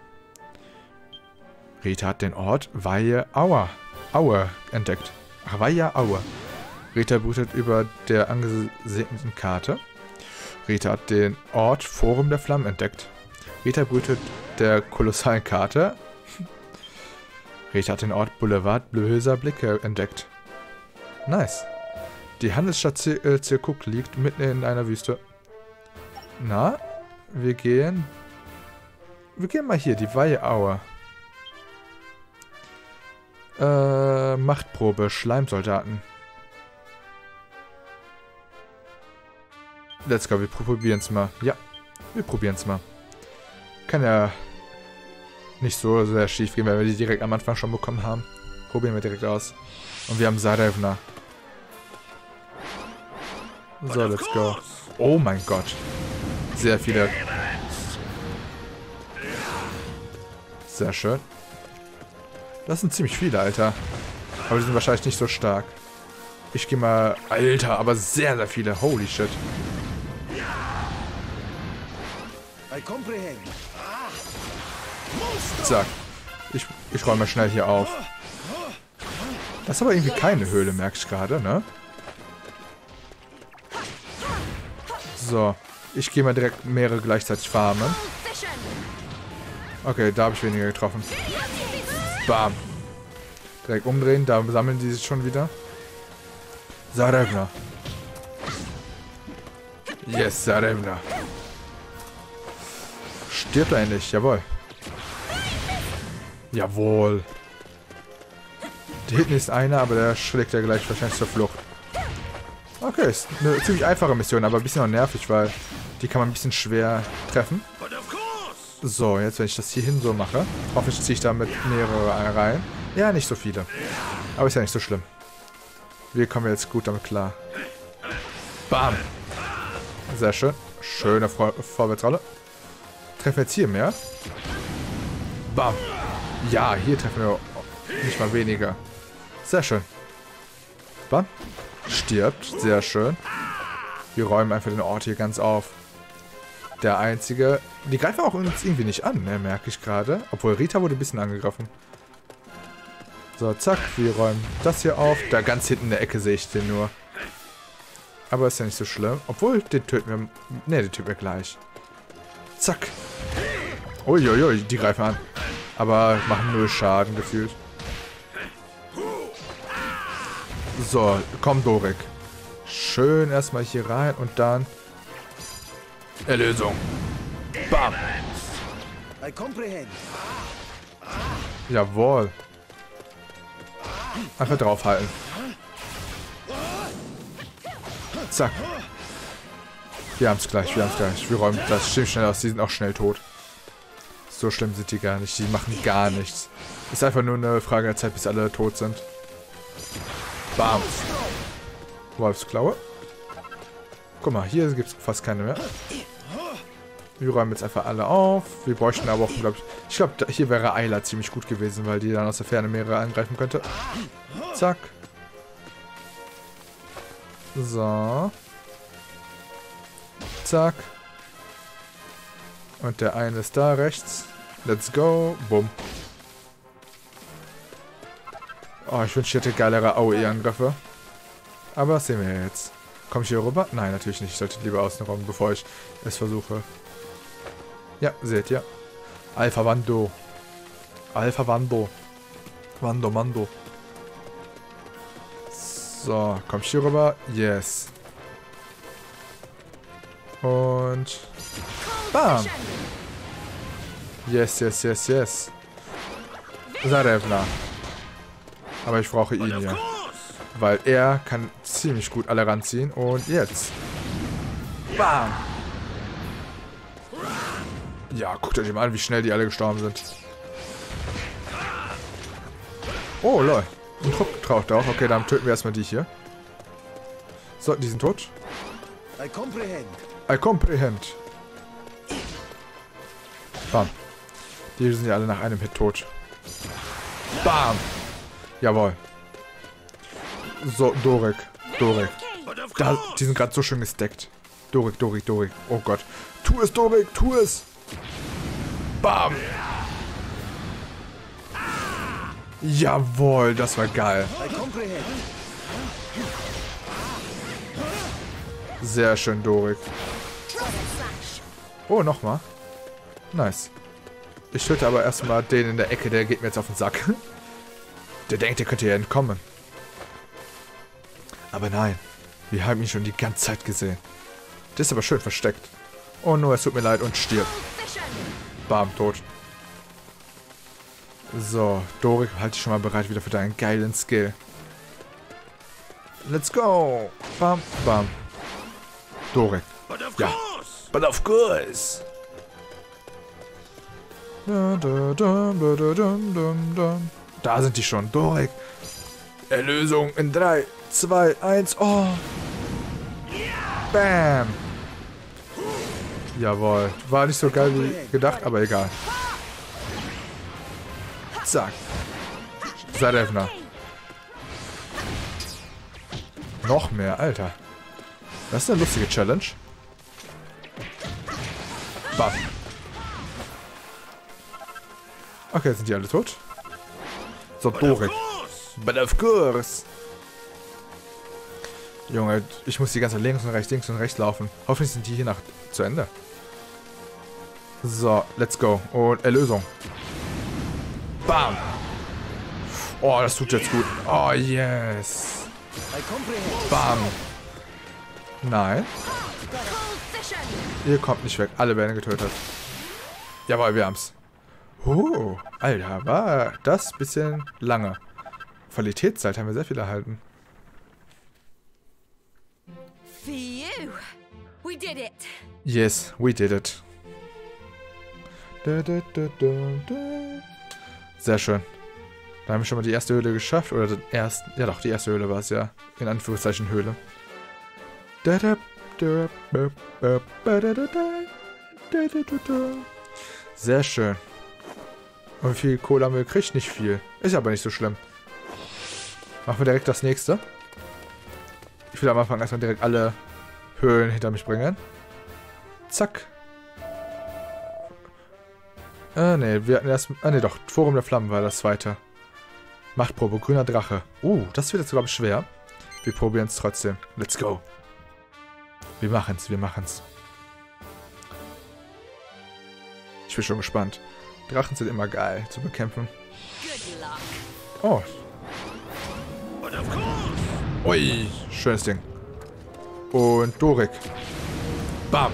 Rita hat den Ort Weihe Aue, Aue entdeckt. Ach, Weihe Aue. Rita brütet über der angesegneten Karte. Rita hat den Ort Forum der Flammen entdeckt. Rita brütet der kolossalen Karte. Rita hat den Ort Boulevard böser Blicke entdeckt. Nice. Die Handelsstadt Zirkuk liegt mitten in einer Wüste. Na, wir gehen... Wir gehen mal hier, die Weiheaue. Äh, Machtprobe, Schleimsoldaten. Let's go, wir probieren es mal. Ja, wir probieren es mal. Kann ja nicht so sehr schief gehen, weil wir die direkt am Anfang schon bekommen haben. Probieren wir direkt aus. Und wir haben Zarevna. So, let's go. Oh mein Gott. Sehr viele. Sehr schön. Das sind ziemlich viele, Alter. Aber die sind wahrscheinlich nicht so stark. Ich gehe mal... Alter, aber sehr, sehr viele. Holy shit. Zack. Ich, ich räume schnell hier auf. Das ist aber irgendwie keine Höhle, merke ich gerade, ne? So. Ich gehe mal direkt mehrere gleichzeitig farmen. Okay, da habe ich weniger getroffen. Bam. Direkt umdrehen, da sammeln die sich schon wieder. Zarevna. Yes, Zarevna. Stirbt er endlich, jawohl. Jawohl. Da hinten ist einer, aber der schlägt ja gleich wahrscheinlich zur Flucht. Okay, ist eine ziemlich einfache Mission, aber ein bisschen auch nervig, weil die kann man ein bisschen schwer treffen. So, jetzt wenn ich das hier hin so mache, hoffe ich, ziehe ich damit mehrere rein. Ja, nicht so viele. Aber ist ja nicht so schlimm. Wir kommen jetzt gut damit klar. Bam. Sehr schön. Schöne Vor Vorwärtsrolle. Treffen wir jetzt hier mehr? Bam. Ja, hier treffen wir nicht mal weniger. Sehr schön. Bam. Stirbt. Sehr schön. Wir räumen einfach den Ort hier ganz auf. Der einzige... Die greifen auch uns irgendwie nicht an, ne, merke ich gerade. Obwohl, Rita wurde ein bisschen angegriffen. So, zack. Wir räumen das hier auf. Da ganz hinten in der Ecke sehe ich den nur. Aber ist ja nicht so schlimm. Obwohl, den töten wir... Ne, den töten wir gleich. Zack. Uiuiui, die greifen an. Aber machen null Schaden gefühlt. So, komm, Dorik. Schön erstmal hier rein und dann... Erlösung. Bam. Jawohl. Einfach draufhalten. Zack. Wir haben es gleich, wir haben es gleich. Wir räumen das ziemlich schnell aus. Die sind auch schnell tot. So schlimm sind die gar nicht. Die machen gar nichts. Ist einfach nur eine Frage der Zeit, bis alle tot sind. Bam. Wolfsklaue. Guck mal, hier gibt es fast keine mehr. Wir räumen jetzt einfach alle auf. Wir bräuchten aber auch, glaube ich... Ich glaube, hier wäre Ayla ziemlich gut gewesen, weil die dann aus der Ferne mehrere angreifen könnte. Zack. So. Zack. Und der eine ist da rechts. Let's go. Bumm. Oh, ich wünschte, ich hätte geilere A O E-Angriffe. Aber das sehen wir jetzt. Komme ich hier rüber? Nein, natürlich nicht. Ich sollte lieber außen räumen, bevor ich es versuche. Ja, seht ihr. Alpha Wando. Alpha Wando. Wando, Mando. So, komm ich hier rüber? Yes. Und... Bam! Yes, yes, yes, yes. Zarevna. Aber ich brauche ihn hier. Weil er kann ziemlich gut alle ranziehen. Und jetzt. Bam! Ja, guckt euch mal an, wie schnell die alle gestorben sind. Oh, lol. Ein Trupp taucht auch. Okay, dann töten wir erstmal die hier. So, die sind tot. I comprehend. I comprehend. Bam. Die sind ja alle nach einem Hit tot. Bam. Jawohl. So, Dorik. Dorik. Da, die sind gerade so schön gestackt. Dorik, Dorik, Dorik. Oh Gott. Tu es, Dorik, tu es. Bam. Jawohl, das war geil. Sehr schön, Dorik. Oh, nochmal. Nice. Ich töte aber erstmal den in der Ecke, der geht mir jetzt auf den Sack. Der denkt, der könnte ja entkommen. Aber nein, wir haben ihn schon die ganze Zeit gesehen. Der ist aber schön versteckt. Oh no, es tut mir leid und stirbt. Bam, tot. So, Dorik, halt dich schon mal bereit wieder für deinen geilen Skill. Let's go. Bam, bam. Dorik. Ja. But of course. Da, da, da, da, da, da. Da sind die schon. Dorik. Erlösung in drei, zwei, eins. Oh. Bam. Jawohl. War nicht so geil wie gedacht, aber egal. Zack. Zarevna. Noch mehr, Alter. Das ist eine lustige Challenge. Bam. Okay, sind die alle tot? So, Dorik. But of course. Junge, ich muss die ganze Zeit links und rechts, links und rechts laufen. Hoffentlich sind die hier nach zu Ende. So, let's go. Und Erlösung. Bam. Oh, das tut jetzt gut. Oh, yes. Bam. Nein. Ihr kommt nicht weg. Alle werden getötet. Jawohl, wir haben's. Oh, Alter, war das bisschen lange. Qualitätszeit haben wir sehr viel erhalten. For you. We did it. Yes, we did it. Da, da, da, da, da. Sehr schön. Da haben wir schon mal die erste Höhle geschafft. Oder den ersten. Ja doch, die erste Höhle war es ja. In Anführungszeichen Höhle. Da, da, da, da, da, da, da, da, da, da, da. Sehr schön. Und wie viel Kohle haben wir gekriegt? Nicht viel. Ist aber nicht so schlimm. Machen wir direkt das nächste. Ich will am Anfang erstmal direkt alle Höhlen hinter mich bringen. Zack. Ah, ne, wir hatten erst... Ah, ne, doch. Forum der Flammen war das zweite. Machtprobe, grüner Drache. Uh, das wird jetzt, glaube ich, schwer. Wir probieren es trotzdem. Let's go. Wir machen's, wir machen's. Ich bin schon gespannt. Drachen sind immer geil zu bekämpfen. Oh. Ui, schönes Ding. Und Dorik. Bam.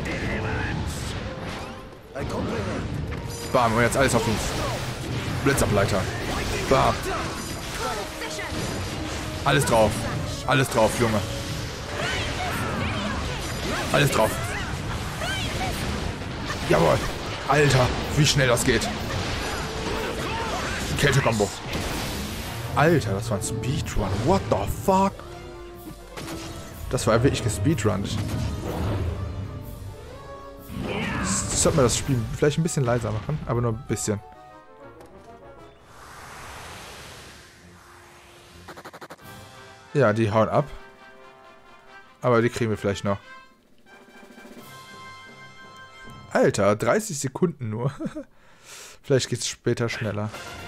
Bam, und jetzt alles auf uns. Blitzableiter. Bam. Alles drauf. Alles drauf, Junge. Alles drauf. Jawohl. Alter, wie schnell das geht. Kälte-Kombo. Alter, das war ein Speedrun. What the fuck? Das war wirklich gespeedrunnt. Sollte man das Spiel vielleicht ein bisschen leiser machen, aber nur ein bisschen. Ja, die hauen ab. Aber die kriegen wir vielleicht noch. Alter, dreißig Sekunden nur. Vielleicht geht es später schneller.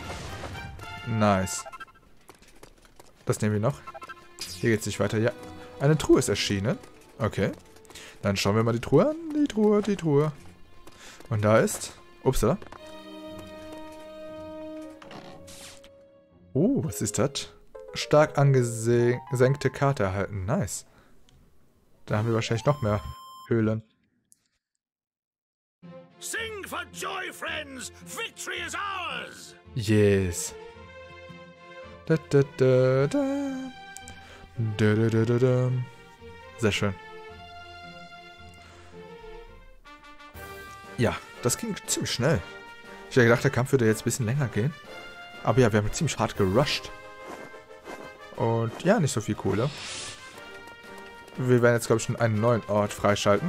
Nice. Das nehmen wir noch. Hier geht es nicht weiter. Ja, eine Truhe ist erschienen. Okay. Dann schauen wir mal die Truhe an. Die Truhe, die Truhe. Und da ist... Upsala. Oh, was ist das? Stark angesenkte Karte erhalten. Nice. Da haben wir wahrscheinlich noch mehr Höhlen. Sing for joy, friends! Victory is ours! Yes. Da, da, da, da. Da, da, da, da, da. Sehr schön. Ja, das ging ziemlich schnell. Ich hätte gedacht, der Kampf würde jetzt ein bisschen länger gehen. Aber ja, wir haben ziemlich hart gerusht. Und ja, nicht so viel Kohle. Wir werden jetzt, glaube ich, schon einen neuen Ort freischalten.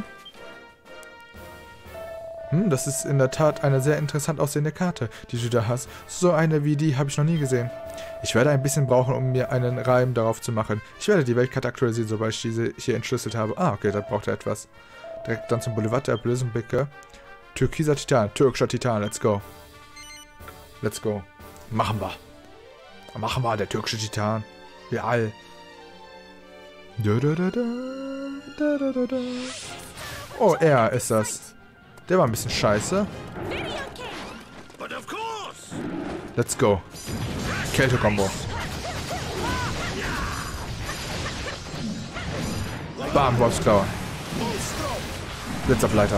Hm, das ist in der Tat eine sehr interessant aussehende Karte, die du da hast. So eine wie die habe ich noch nie gesehen. Ich werde ein bisschen brauchen, um mir einen Reim darauf zu machen. Ich werde die Weltkarte aktualisieren, sobald ich diese hier entschlüsselt habe. Ah, okay, da braucht er etwas. Direkt dann zum Boulevard der Blösenblicke. Türkiser Titan, türkischer Titan, let's go. Let's go. Machen wir. Machen wir, der türkische Titan. Real. Da, da, da, da, da, da, da. Oh, er ist das. Der war ein bisschen scheiße. But of course. Let's go. Kälte-Kombo. Bam, Wolfsklaue. Blitzableiter.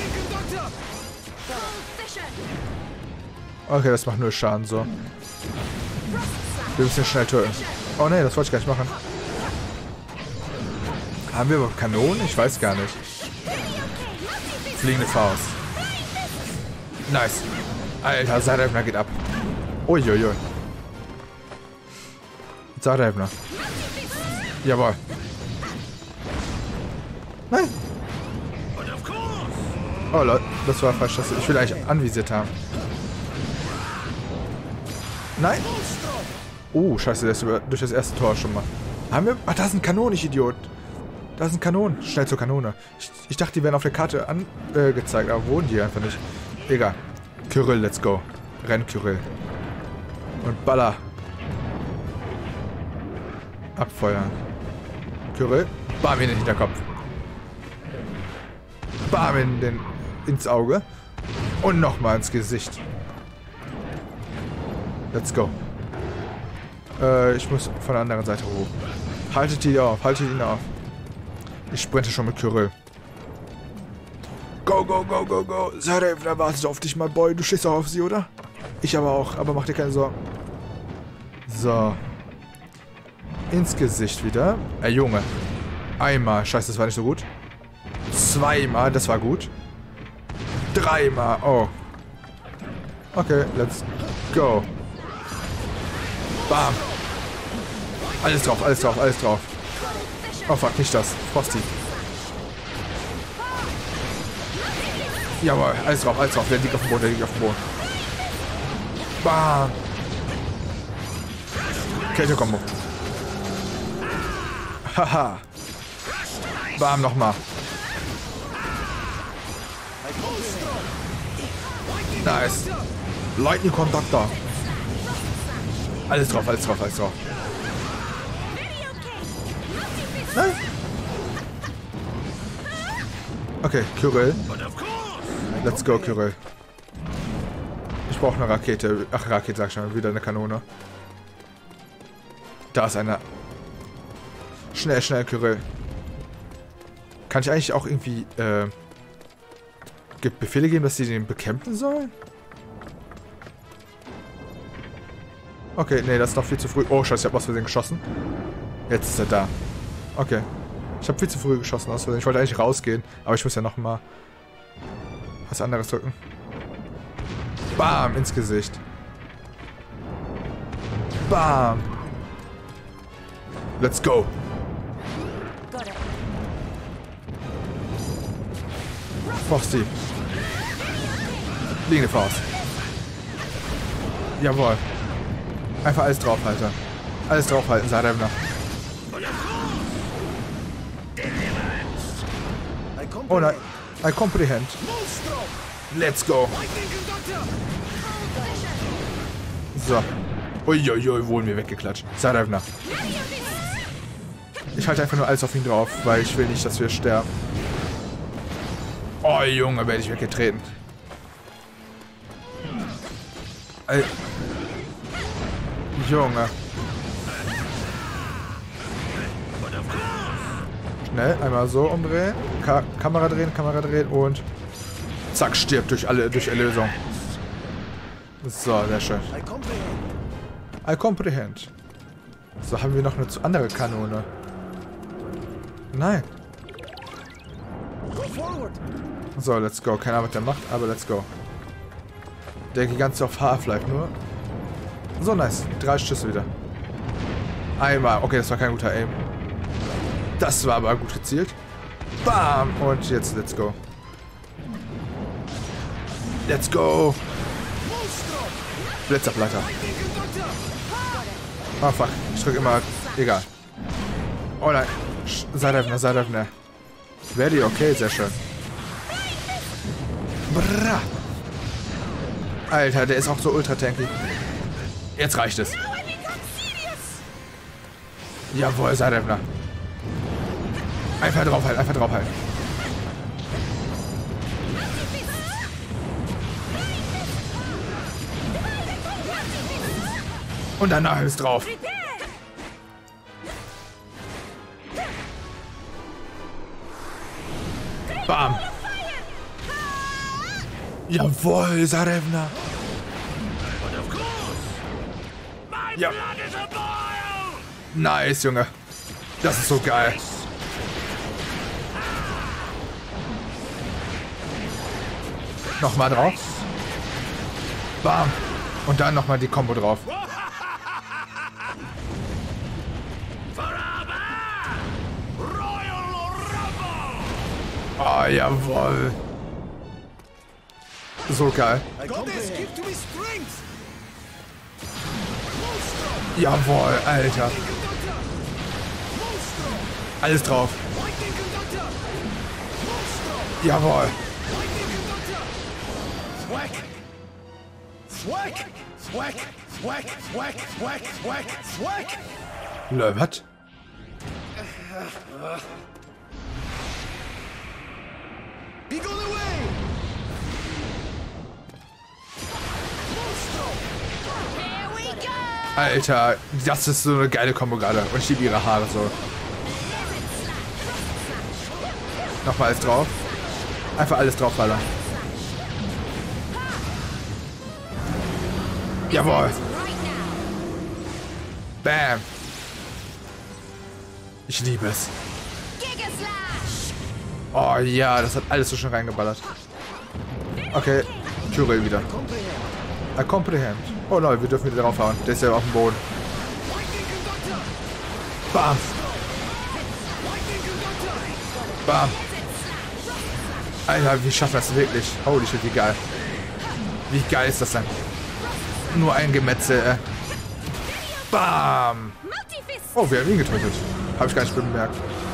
Okay, das macht nur Schaden, so. Wir müssen schnell töten. Oh ne, das wollte ich gar nicht machen. Haben wir überhaupt Kanonen? Ich weiß gar nicht. Fliegende Faust. Nice. Alter, Sarevna geht ab. Uiuiui. Sarevna. Jawohl. Nein. Oh Leute, das war falsch. Ich will eigentlich anvisiert haben. Nein. Oh, scheiße, der ist über, durch das erste Tor schon mal. Haben wir... Ach, da sind Kanonen, ich Idiot. Da sind Kanonen. Schnell zur Kanone. Ich, ich dachte, die werden auf der Karte angezeigt, äh, aber wurden die einfach nicht. Egal. Kyrill, let's go. Renn, Kyrill. Und baller. Abfeuern. Kyrill. Bam in den Hinterkopf. Bam in den, ins Auge. Und nochmal ins Gesicht. Let's go. Äh, ich muss von der anderen Seite hoch. Haltet die auf, haltet ihn auf. Ich sprinte schon mit Kyrill. Go, go, go, go, go. Sarevna wartet auf dich, mein Boy. Du stehst auch auf sie, oder? Ich aber auch, aber mach dir keine Sorgen. So. Ins Gesicht wieder. Ey, Junge. Einmal. Scheiße, das war nicht so gut. Zweimal, das war gut. Dreimal. Oh. Okay, let's go. Bam. Alles drauf, alles drauf, alles drauf. Oh fuck, nicht das. Frosty. Jawohl, alles drauf, alles drauf. Der liegt auf dem Boden, der liegt auf dem Boden. Bam. Kälte-Kombo. Haha. Bam, nochmal. Nice. Lightning Conductor. Alles drauf, alles drauf, alles drauf. Nein. Okay, Kyrill. Let's go, Kyrill. Ich brauche eine Rakete. Ach, Rakete, sag ich schon. Wieder eine Kanone. Da ist einer. Schnell, schnell, Kyrill. Kann ich eigentlich auch irgendwie äh, Befehle geben, dass sie den bekämpfen sollen? Okay, nee, das ist noch viel zu früh. Oh, scheiße, ich habe aus Versehen geschossen. Jetzt ist er da. Okay. Ich habe viel zu früh geschossen aus Versehen. Ich wollte eigentlich rausgehen, aber ich muss ja noch mal was anderes drücken. Bam, ins Gesicht. Bam. Let's go. Frosty. Liegende Faust. Jawohl. Einfach alles draufhalten. Alles draufhalten, Sarevna. Oh nein. I comprehend. Let's go. So. Uiuiui, wurden wir weggeklatscht. Sarevna. Ich halte einfach nur alles auf ihn drauf, weil ich will nicht, dass wir sterben. Oh, Junge, werde ich weggetreten. Ey. Junge. Schnell, einmal so umdrehen. Ka Kamera drehen, Kamera drehen und zack, stirbt durch alle durch Erlösung. So, sehr schön. I comprehend. So, haben wir noch eine andere Kanone. Nein. So, let's go. Keine Ahnung, was der macht, aber let's go. Der geht ganz auf Half-Life nur. So, nice. Drei Schüsse wieder. Einmal. Okay, das war kein guter Aim. Das war aber gut gezielt. Bam! Und jetzt let's go. Let's go! Blitzableiter. Oh fuck. Ich drück immer. Egal. Oh nein. Sarevna, Sarevna. Very okay, sehr schön. Brrrr. Alter, der ist auch so ultra tanky. Jetzt reicht es. Jawohl, Sarevna. Einfach draufhalten, einfach draufhalten. Und dann alles drauf. Bam. Jawohl, Zarevna. Ja. Nice, Junge. Das ist so geil. Nochmal drauf. Bam. Und dann nochmal die Combo drauf. Oh, jawohl. So geil. Jawohl, Alter. Alles drauf. Jawohl. Lö, was? Alter, das ist so eine geile Kombo gerade. Und schieb ihre Haare so. Nochmal alles drauf. Einfach alles draufballern. Jawohl. Bam. Ich liebe es. Oh ja, das hat alles so schön reingeballert. Okay, Kyrill wieder. Er comprehend. Oh nein, wir dürfen wieder draufhauen. Der ist ja auf dem Boden. Bam. Bam. Alter, wie schaffen wir das wirklich? Holy shit, wie geil. Wie geil ist das denn? Nur ein Gemetzel, äh. Bam. Oh, wir haben ihn getötet. Habe ich gar nicht bemerkt.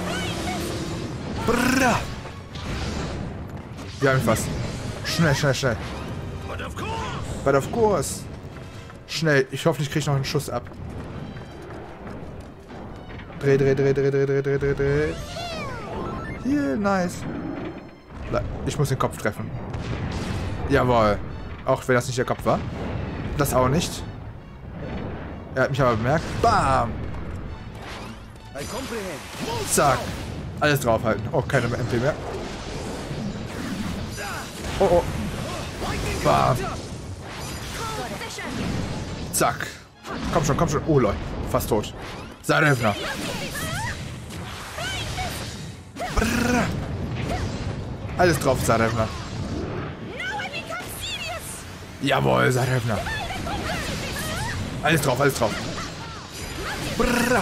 Brrrr. Wir haben ihn fast. Schnell, schnell, schnell. But of course. Schnell. Ich hoffe, ich kriege noch einen Schuss ab. Dreh, dreh, dreh, dreh, dreh, dreh, dreh, dreh, dreh. Hier, nice. Ich muss den Kopf treffen. Jawohl. Auch wenn das nicht der Kopf war. Das auch nicht. Er hat mich aber bemerkt. Bam. Zack. Alles draufhalten. Oh, keine M P mehr. Oh, oh. Bam. Zack. Komm schon, komm schon. Oh, Leute. Fast tot. Zarevna. Brrr. Alles drauf, Zarevna. Jawohl, Zarevna. Alles drauf, alles drauf. Brrr.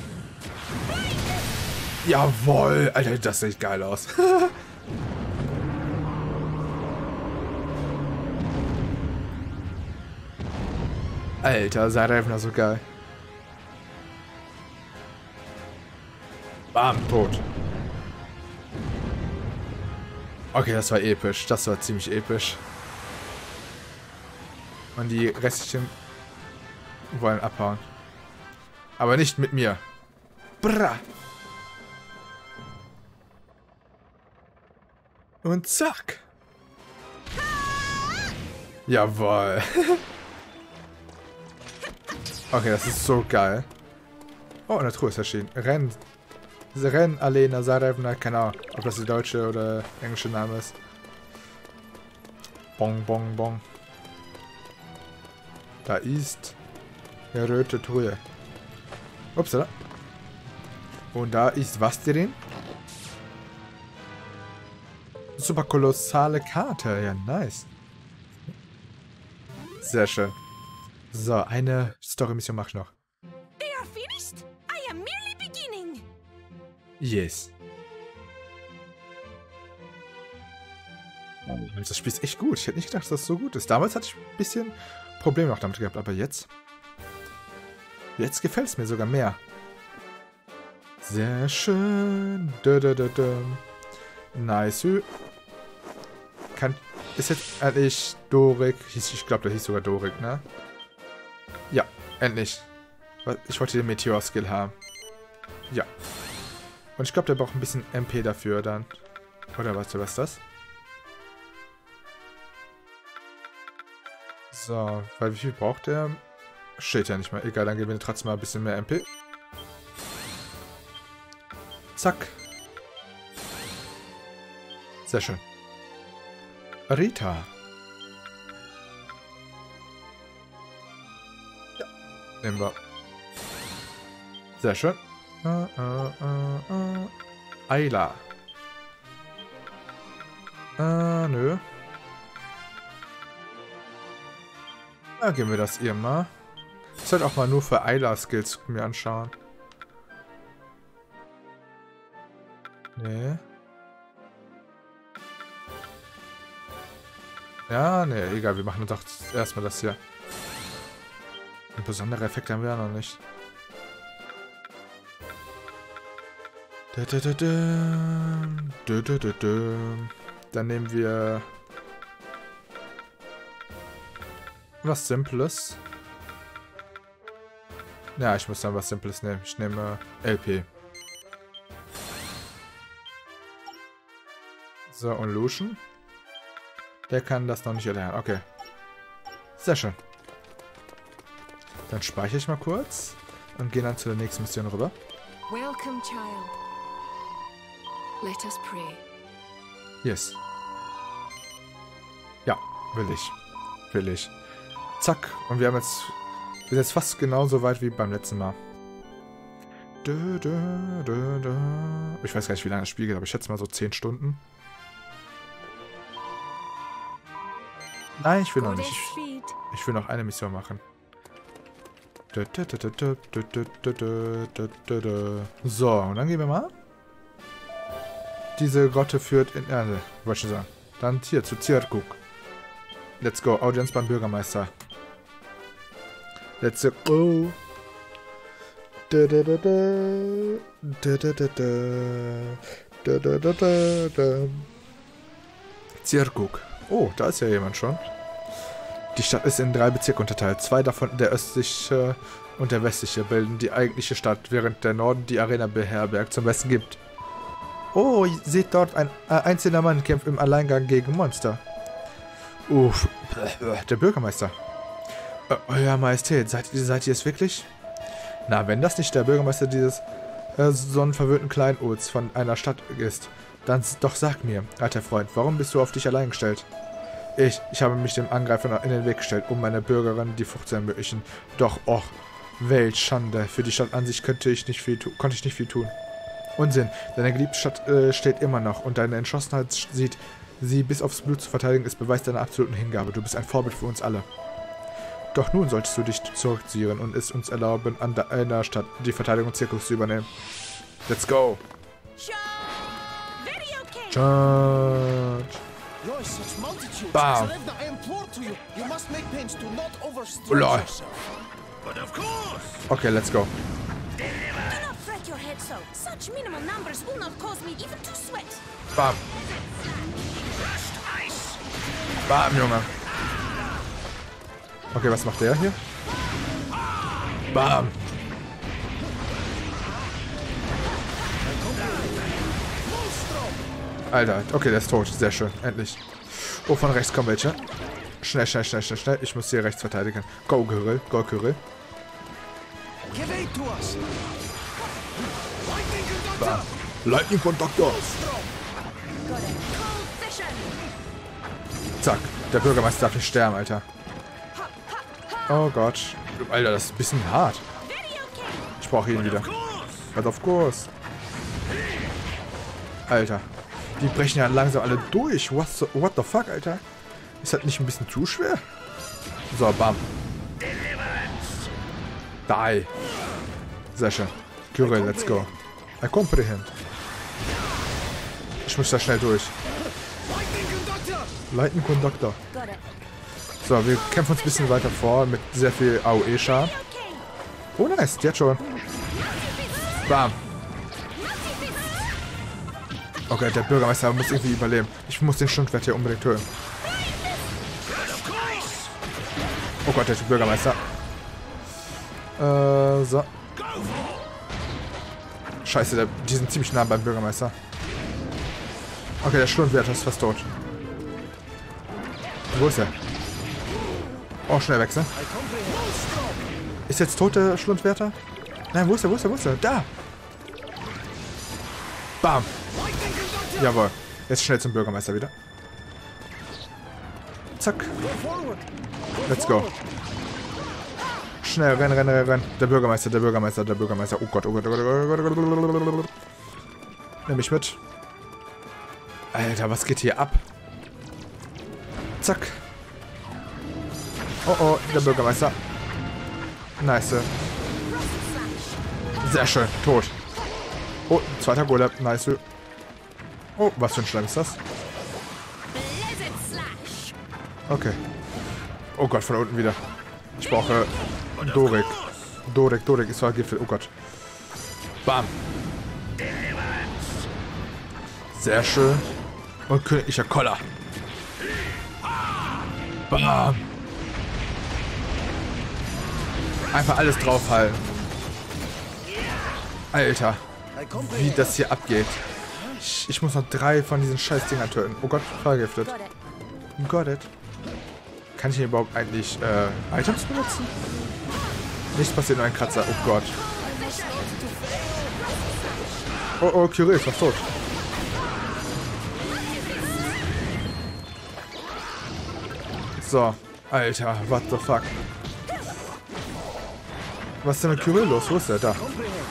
Jawohl. Alter, das sieht geil aus. Alter, Zarevna, so geil. Bam, tot. Okay, das war episch. Das war ziemlich episch. Und die restlichen wollen abhauen. Aber nicht mit mir. Bra. Und zack. Jawohl. Okay, das ist so geil. Oh, eine Truhe ist erschienen. Renn. Renn, Alena, Zarevna, keine Ahnung, ob das der deutsche oder englische Name ist. Bong, bong, bong. Da ist eine rote Truhe. Upsala. Und da ist was drin? Super kolossale Karte. Ja, nice. Sehr schön. So, eine Story-Mission mache ich noch. They are finished? I am merely beginning. Yes. Das Spiel ist echt gut. Ich hätte nicht gedacht, dass das so gut ist. Damals hatte ich ein bisschen Probleme noch damit gehabt, aber jetzt... Jetzt gefällt es mir sogar mehr. Sehr schön. Da, da, da, da. Nice. Kann... Ist jetzt endlich Dorik... Ich glaube, der hieß sogar Dorik, ne? Ja, endlich. Ich wollte den Meteor-Skill haben. Ja. Und ich glaube, der braucht ein bisschen M P dafür dann. Oder weißt du, was ist das? So, weil wie viel braucht der? Steht ja nicht mehr. Egal, dann geben wir trotzdem mal ein bisschen mehr M P. Zack. Sehr schön. Rita. Ja. Nehmen wir. Sehr schön. Uh, uh, uh, uh. Ayla. Äh, nö. Da geben wir das ihr mal. Ich sollte auch mal nur für Ayla-Skills mir anschauen. Nee. Ja, nee, egal. Wir machen doch erstmal das hier. Ein besonderer Effekt haben wir ja noch nicht. Da, da, da, da. Da, da, da, da. Dann nehmen wir was Simples. Ja, ich muss dann was Simples nehmen. Ich nehme L P. So, und Lucian. Der kann das noch nicht erlernen. Okay. Sehr schön. Dann speichere ich mal kurz und gehe dann zu der nächsten Mission rüber. Welcome, child. Let us pray. Yes. Ja, will ich. Will ich. Zack. Und wir haben jetzt... Wir sind jetzt fast genauso weit wie beim letzten Mal. Dö, dö, dö, dö. Ich weiß gar nicht, wie lange das Spiel geht, aber ich schätze mal so zehn Stunden. Nein, ich will noch nicht. Ich, ich will noch eine Mission machen. So, und dann gehen wir mal. Diese Grotte führt in... Äh, wollte ich schon sagen. Dann hier zu Zirkuk. Let's go. Audienz beim Bürgermeister. Let's go. Zirkuk. Oh, da ist ja jemand schon. Die Stadt ist in drei Bezirke unterteilt. Zwei davon, der östliche und der westliche, bilden die eigentliche Stadt, während der Norden die Arena beherbergt, zum Westen gibt. Oh, seht dort, ein äh, einzelner Mann kämpft im Alleingang gegen Monster. Uff, der Bürgermeister. Äh, Euer Majestät, seid, seid ihr es wirklich? Na, wenn das nicht der Bürgermeister dieses äh, sonnenverwöhnten Kleinods von einer Stadt ist, dann doch sag mir, alter Freund, warum bist du auf dich allein gestellt? Ich, ich habe mich dem Angreifer in den Weg gestellt, um meiner Bürgerin die Flucht zu ermöglichen. Doch, och, welch Schande. Für die Stadt an sich könnte ich nicht viel konnte ich nicht viel tun. Unsinn, deine geliebte Stadt äh, steht immer noch und deine Entschlossenheit sieht, sie bis aufs Blut zu verteidigen, ist Beweis deiner absoluten Hingabe. Du bist ein Vorbild für uns alle. Doch nun solltest du dich zurückziehen und es uns erlauben, an deiner Stadt die Verteidigung Zirkus zu übernehmen. Let's go! Charge! Bam! Oh, lol. Okay, let's go. Bam! Bam, Junge! Okay, was macht der hier? Bam! Alter, okay, der ist tot. Sehr schön, endlich. Oh, von rechts kommen welche. Schnell, schnell, schnell, schnell, schnell. Ich muss hier rechts verteidigen. Go, Kyrill, go, Kyrill. Bam. Lightning Conductor. Zack, der Bürgermeister darf nicht sterben, Alter. Oh Gott. Alter, das ist ein bisschen hart. Ich brauche ihn wieder. But of course. Alter. Die brechen ja langsam alle durch. What the, what the fuck, Alter? Ist das nicht ein bisschen zu schwer? So, bam. Die. Sehr schön. Kyrill, let's go. I comprehend. Ich muss da schnell durch. Lightning Conductor. So, wir kämpfen uns ein bisschen weiter vor mit sehr viel A O E-Schaden. Oh, nice. Die hat schon. Bam. Okay, der Bürgermeister muss irgendwie überleben. Ich muss den Stundwert hier unbedingt töten. Oh Gott, der Bürgermeister. Äh, so. Scheiße, der, die sind ziemlich nah beim Bürgermeister. Okay, der Stundwert ist fast tot. Wo ist er? Oh, schnell wechseln. Ist jetzt tot der Schlundwärter? Nein, wo ist er, wo ist er, wo ist er? Da! Bam! Jawohl. Jetzt schnell zum Bürgermeister wieder. Zack. Let's go. Schnell, renn, renn, renn, renn. Der Bürgermeister, der Bürgermeister, der Bürgermeister. Oh Gott, oh Gott, oh Gott, oh Gott, oh Gott, oh Gott. Nimm mich mit. Alter, was geht hier ab? Zack. Oh oh, der Bürgermeister. Nice. Sehr schön, tot. Oh, zweiter Golem, nice. Oh, was für ein Schleim ist das? Okay. Oh Gott, von unten wieder. Ich brauche Dorek. Dorek, Dorek ist zwar Gipfel. Oh Gott. Bam. Sehr schön. Und königlicher Koller. Bam. Einfach alles draufhalten. Alter. Wie das hier abgeht. Ich, ich muss noch drei von diesen scheiß Dingern töten. Oh Gott, vergiftet. Got it. Kann ich hier überhaupt eigentlich äh, Items benutzen? Nichts passiert, nur ein Kratzer. Oh Gott. Oh oh, Kyrie ist was tot. So. Alter, what the fuck. Was ist denn mit Kyrie los? Wo ist der? Da.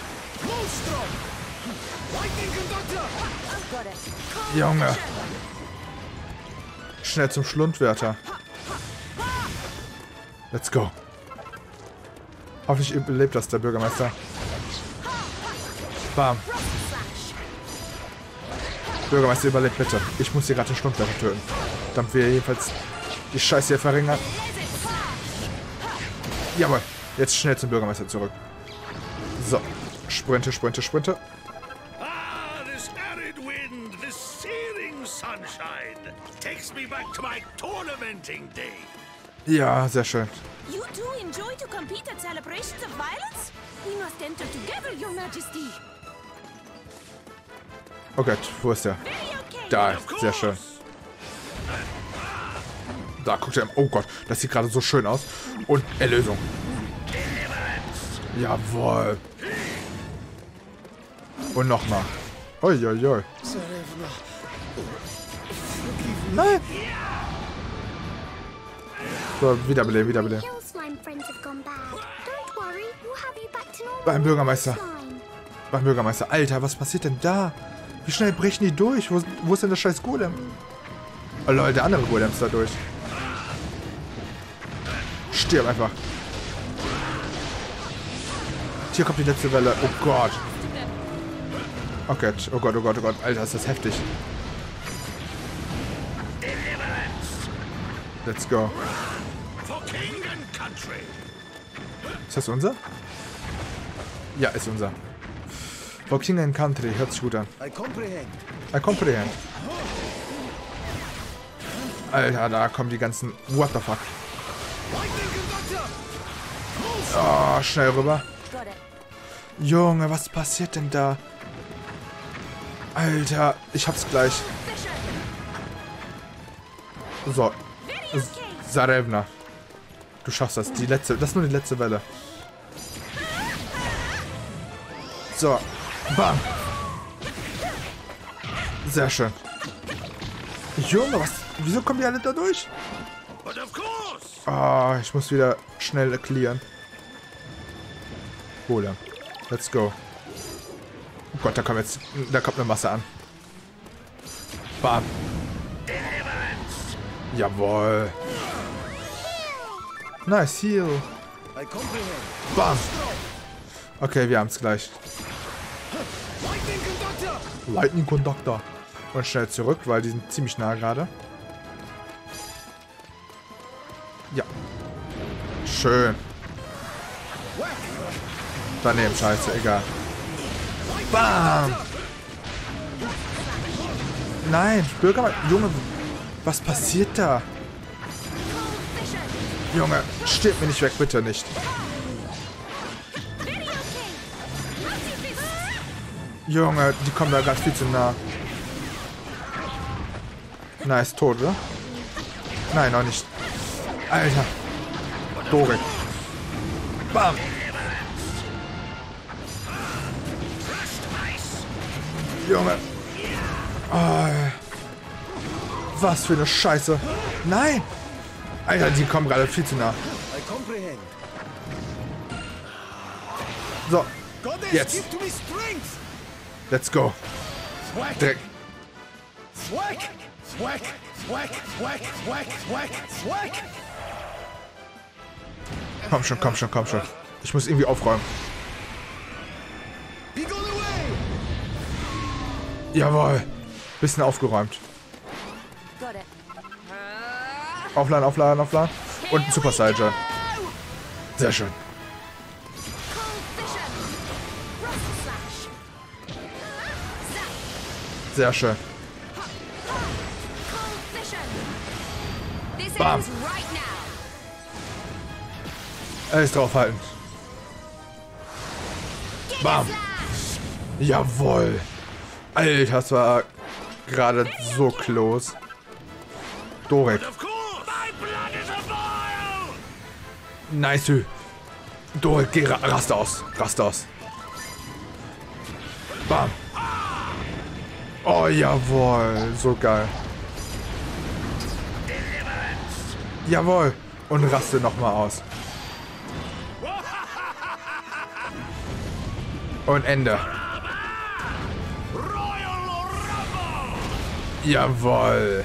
Junge. Schnell zum Schlundwärter. Let's go. Hoffentlich überlebt das der Bürgermeister. Bam. Bürgermeister, überlebt bitte. Ich muss hier gerade den Schlundwärter töten. Damit wir jedenfalls die Scheiße hier verringern. Jawohl. Jetzt schnell zum Bürgermeister zurück. So. Sprinte, sprinte, sprinte. Ah, this arid wind, this searing sunshine takes me back to my tournamenting day. Ja, sehr schön. You two enjoy to compete at celebrations of violence? We must enter together, Your Majesty. Oh Gott, wo ist der? Very okay. Da, sehr schön. Da, guckt er. Oh Gott, das sieht gerade so schön aus. Und Erlösung. Jawohl. Und nochmal. Uiuiui. Nein. So, wiederbeleben, wiederbeleben. Beim Bürgermeister. Beim Bürgermeister. Alter, was passiert denn da? Wie schnell brechen die durch? Wo, wo ist denn der scheiß Golem? Oh Leute, der andere Golem ist da durch. Stirb einfach. Hier kommt die letzte Welle. Oh Gott. Oh Gott, oh Gott, oh Gott, oh Gott. Alter, ist das heftig. Let's go. Ist das unser? Ja, ist unser. For King and Country. Hört sich gut an. I comprehend. I comprehend. Alter, da kommen die ganzen... What the fuck? Oh, schnell rüber. Junge, was passiert denn da? Alter, ich hab's gleich. So. Zarevna. Du schaffst das. Die letzte. Das ist nur die letzte Welle. So. Bam. Sehr schön. Junge, was? Wieso kommen die alle da durch? Ah, oh, ich muss wieder schnell clearen. Golem. Let's go. Oh Gott, da kommt jetzt. Da kommt eine Masse an. Bam. Jawohl. Nice, heal. Bam. Okay, wir haben es gleich. Lightning Conductor. Und schnell zurück, weil die sind ziemlich nah gerade. Ja. Schön. Daneben, scheiße, egal. Bam. Nein, Bürgermeister. Junge, was passiert da? Junge, stirb mir nicht weg, bitte nicht. Junge, die kommen da gerade viel zu nah. Nice, tot, oder? Nein, noch nicht. Alter. Dorek. Bam! Junge! Oh, was für eine Scheiße! Nein! Alter, die kommen gerade viel zu nah. I comprehend. So, Goddess, jetzt. give to me strength. Let's go. Thwack. Direkt. Thwack. Thwack. Thwack. Thwack. Thwack. Thwack. Thwack. Komm schon, komm schon, komm schon. Ich muss irgendwie aufräumen. Be gone away. Jawohl. Bisschen aufgeräumt. Got it. Aufladen, aufladen, aufladen. Und ein Super Saiyan. Sehr schön. Cold Vision. Rustle Slash. Zap. Sehr schön. Cold Vision. This Bam. ends right now. Alles draufhalten. Bam. Jawohl. Alter, das war gerade so close. Dorek. Of course, my blood is a boil! Nice. Dorek, geh ra rast aus. Rast aus. Bam. Oh, jawohl. So geil. Jawohl. Und raste nochmal aus. Und Ende. Jawohl.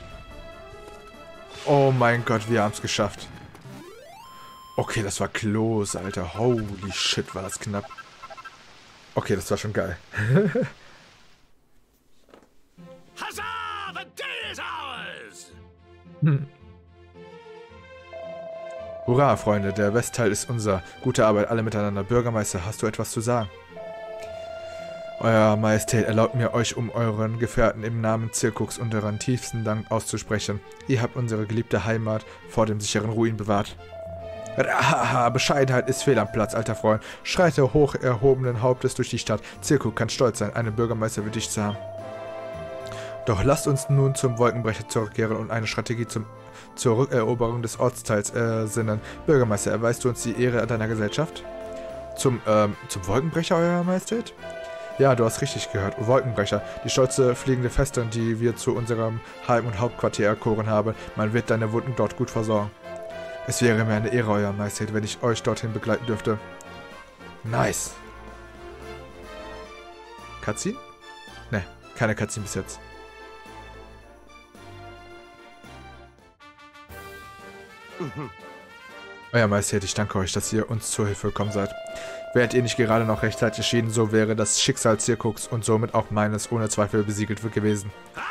Oh mein Gott, wir haben es geschafft. Okay, das war close, Alter. Holy shit, war das knapp. Okay, das war schon geil. Huzzah! The day is ours! Hurra, Freunde, der Westteil ist unser. Gute Arbeit, alle miteinander. Bürgermeister, hast du etwas zu sagen? Euer Majestät, erlaubt mir, euch um euren Gefährten im Namen Zirkuks unseren tiefsten Dank auszusprechen. Ihr habt unsere geliebte Heimat vor dem sicheren Ruin bewahrt. Haha, Bescheidenheit ist fehl am Platz, alter Freund. Schreite hoch erhobenen Hauptes durch die Stadt. Zirkuk kann stolz sein, einen Bürgermeister wie dich zu haben. Doch lasst uns nun zum Wolkenbrecher zurückkehren und eine Strategie zum, zur Rückeroberung des Ortsteils ersinnen. Bürgermeister, erweist du uns die Ehre deiner Gesellschaft? Zum, ähm, zum Wolkenbrecher, Euer Majestät? Ja, du hast richtig gehört. Wolkenbrecher, die stolze fliegende Festung, die wir zu unserem Heim- und Hauptquartier erkoren haben. Man wird deine Wunden dort gut versorgen. Es wäre mir eine Ehre, Euer Majestät, wenn ich euch dorthin begleiten dürfte. Nice. Cutscene? Ne, keine Cutscene bis jetzt. Euer Majestät, ich danke euch, dass ihr uns zur Hilfe gekommen seid. Wäret ihr nicht gerade noch rechtzeitig erschienen, so wäre das Schicksal Zirkuks und somit auch meines ohne Zweifel besiegelt gewesen.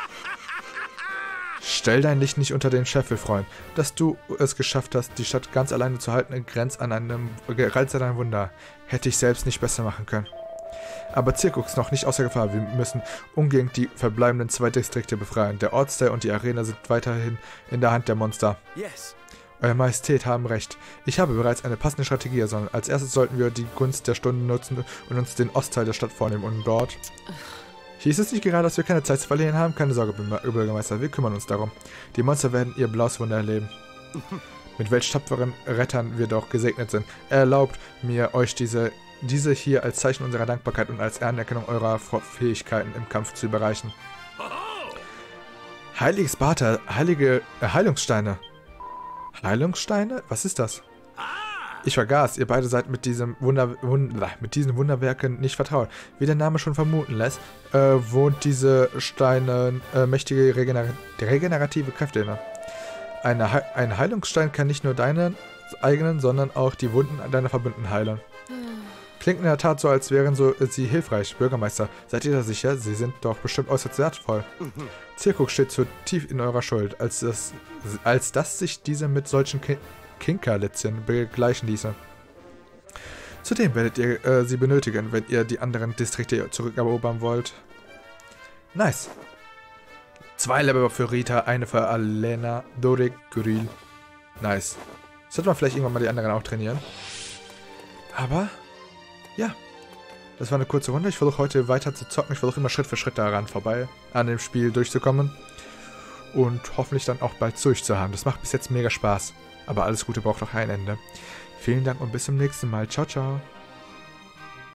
Stell dein Licht nicht unter den Scheffel, Freund. Dass du es geschafft hast, die Stadt ganz alleine zu halten, grenzt an einem grenzt an ein Wunder. Hätte ich selbst nicht besser machen können. Aber Zirkuks ist noch nicht außer Gefahr. Wir müssen umgehend die verbleibenden zwei Distrikte befreien. Der Ortsteil und die Arena sind weiterhin in der Hand der Monster. Yes. Euer Majestät haben recht. Ich habe bereits eine passende Strategie ersonnen. Als erstes sollten wir die Gunst der Stunde nutzen und uns den Ostteil der Stadt vornehmen. Und dort... Hieß es nicht gerade, dass wir keine Zeit zu verlieren haben? Keine Sorge, Bürgermeister, wir kümmern uns darum. Die Monster werden ihr blaues Wunder erleben. Mit welch tapferen Rettern wir doch gesegnet sind. Erlaubt mir, euch diese, diese hier als Zeichen unserer Dankbarkeit und als Anerkennung eurer Fähigkeiten im Kampf zu überreichen. Heiliges Bata, heilige äh, Heilungssteine. Heilungssteine? Was ist das? Ich vergaß, ihr beide seid mit diesem Wunder, Wunder, mit diesen Wunderwerken nicht vertraut. Wie der Name schon vermuten lässt, äh, wohnt diese Steine äh, mächtige Regener regenerative Kräfte inne. Eine He ein Heilungsstein kann nicht nur deine eigenen, sondern auch die Wunden deiner Verbündeten heilen. Klingt in der Tat so, als wären so, äh, sie hilfreich. Bürgermeister, seid ihr da sicher? Sie sind doch bestimmt äußerst wertvoll. Zirkuk steht zu tief in eurer Schuld, als, das, als dass sich diese mit solchen Ki Kinkerlitzchen begleichen ließe. Zudem werdet ihr äh, sie benötigen, wenn ihr die anderen Distrikte zurückerobern wollt. Nice. Zwei Level für Rita, eine für Alena, Dorek, Gyriel. Nice. Sollte man vielleicht irgendwann mal die anderen auch trainieren. Aber, ja. Das war eine kurze Runde. Ich versuche heute weiter zu zocken. Ich versuche immer Schritt für Schritt daran vorbei, an dem Spiel durchzukommen. Und hoffentlich dann auch bald durch zu haben. Das macht bis jetzt mega Spaß. Aber alles Gute braucht auch ein Ende. Vielen Dank und bis zum nächsten Mal. Ciao, ciao.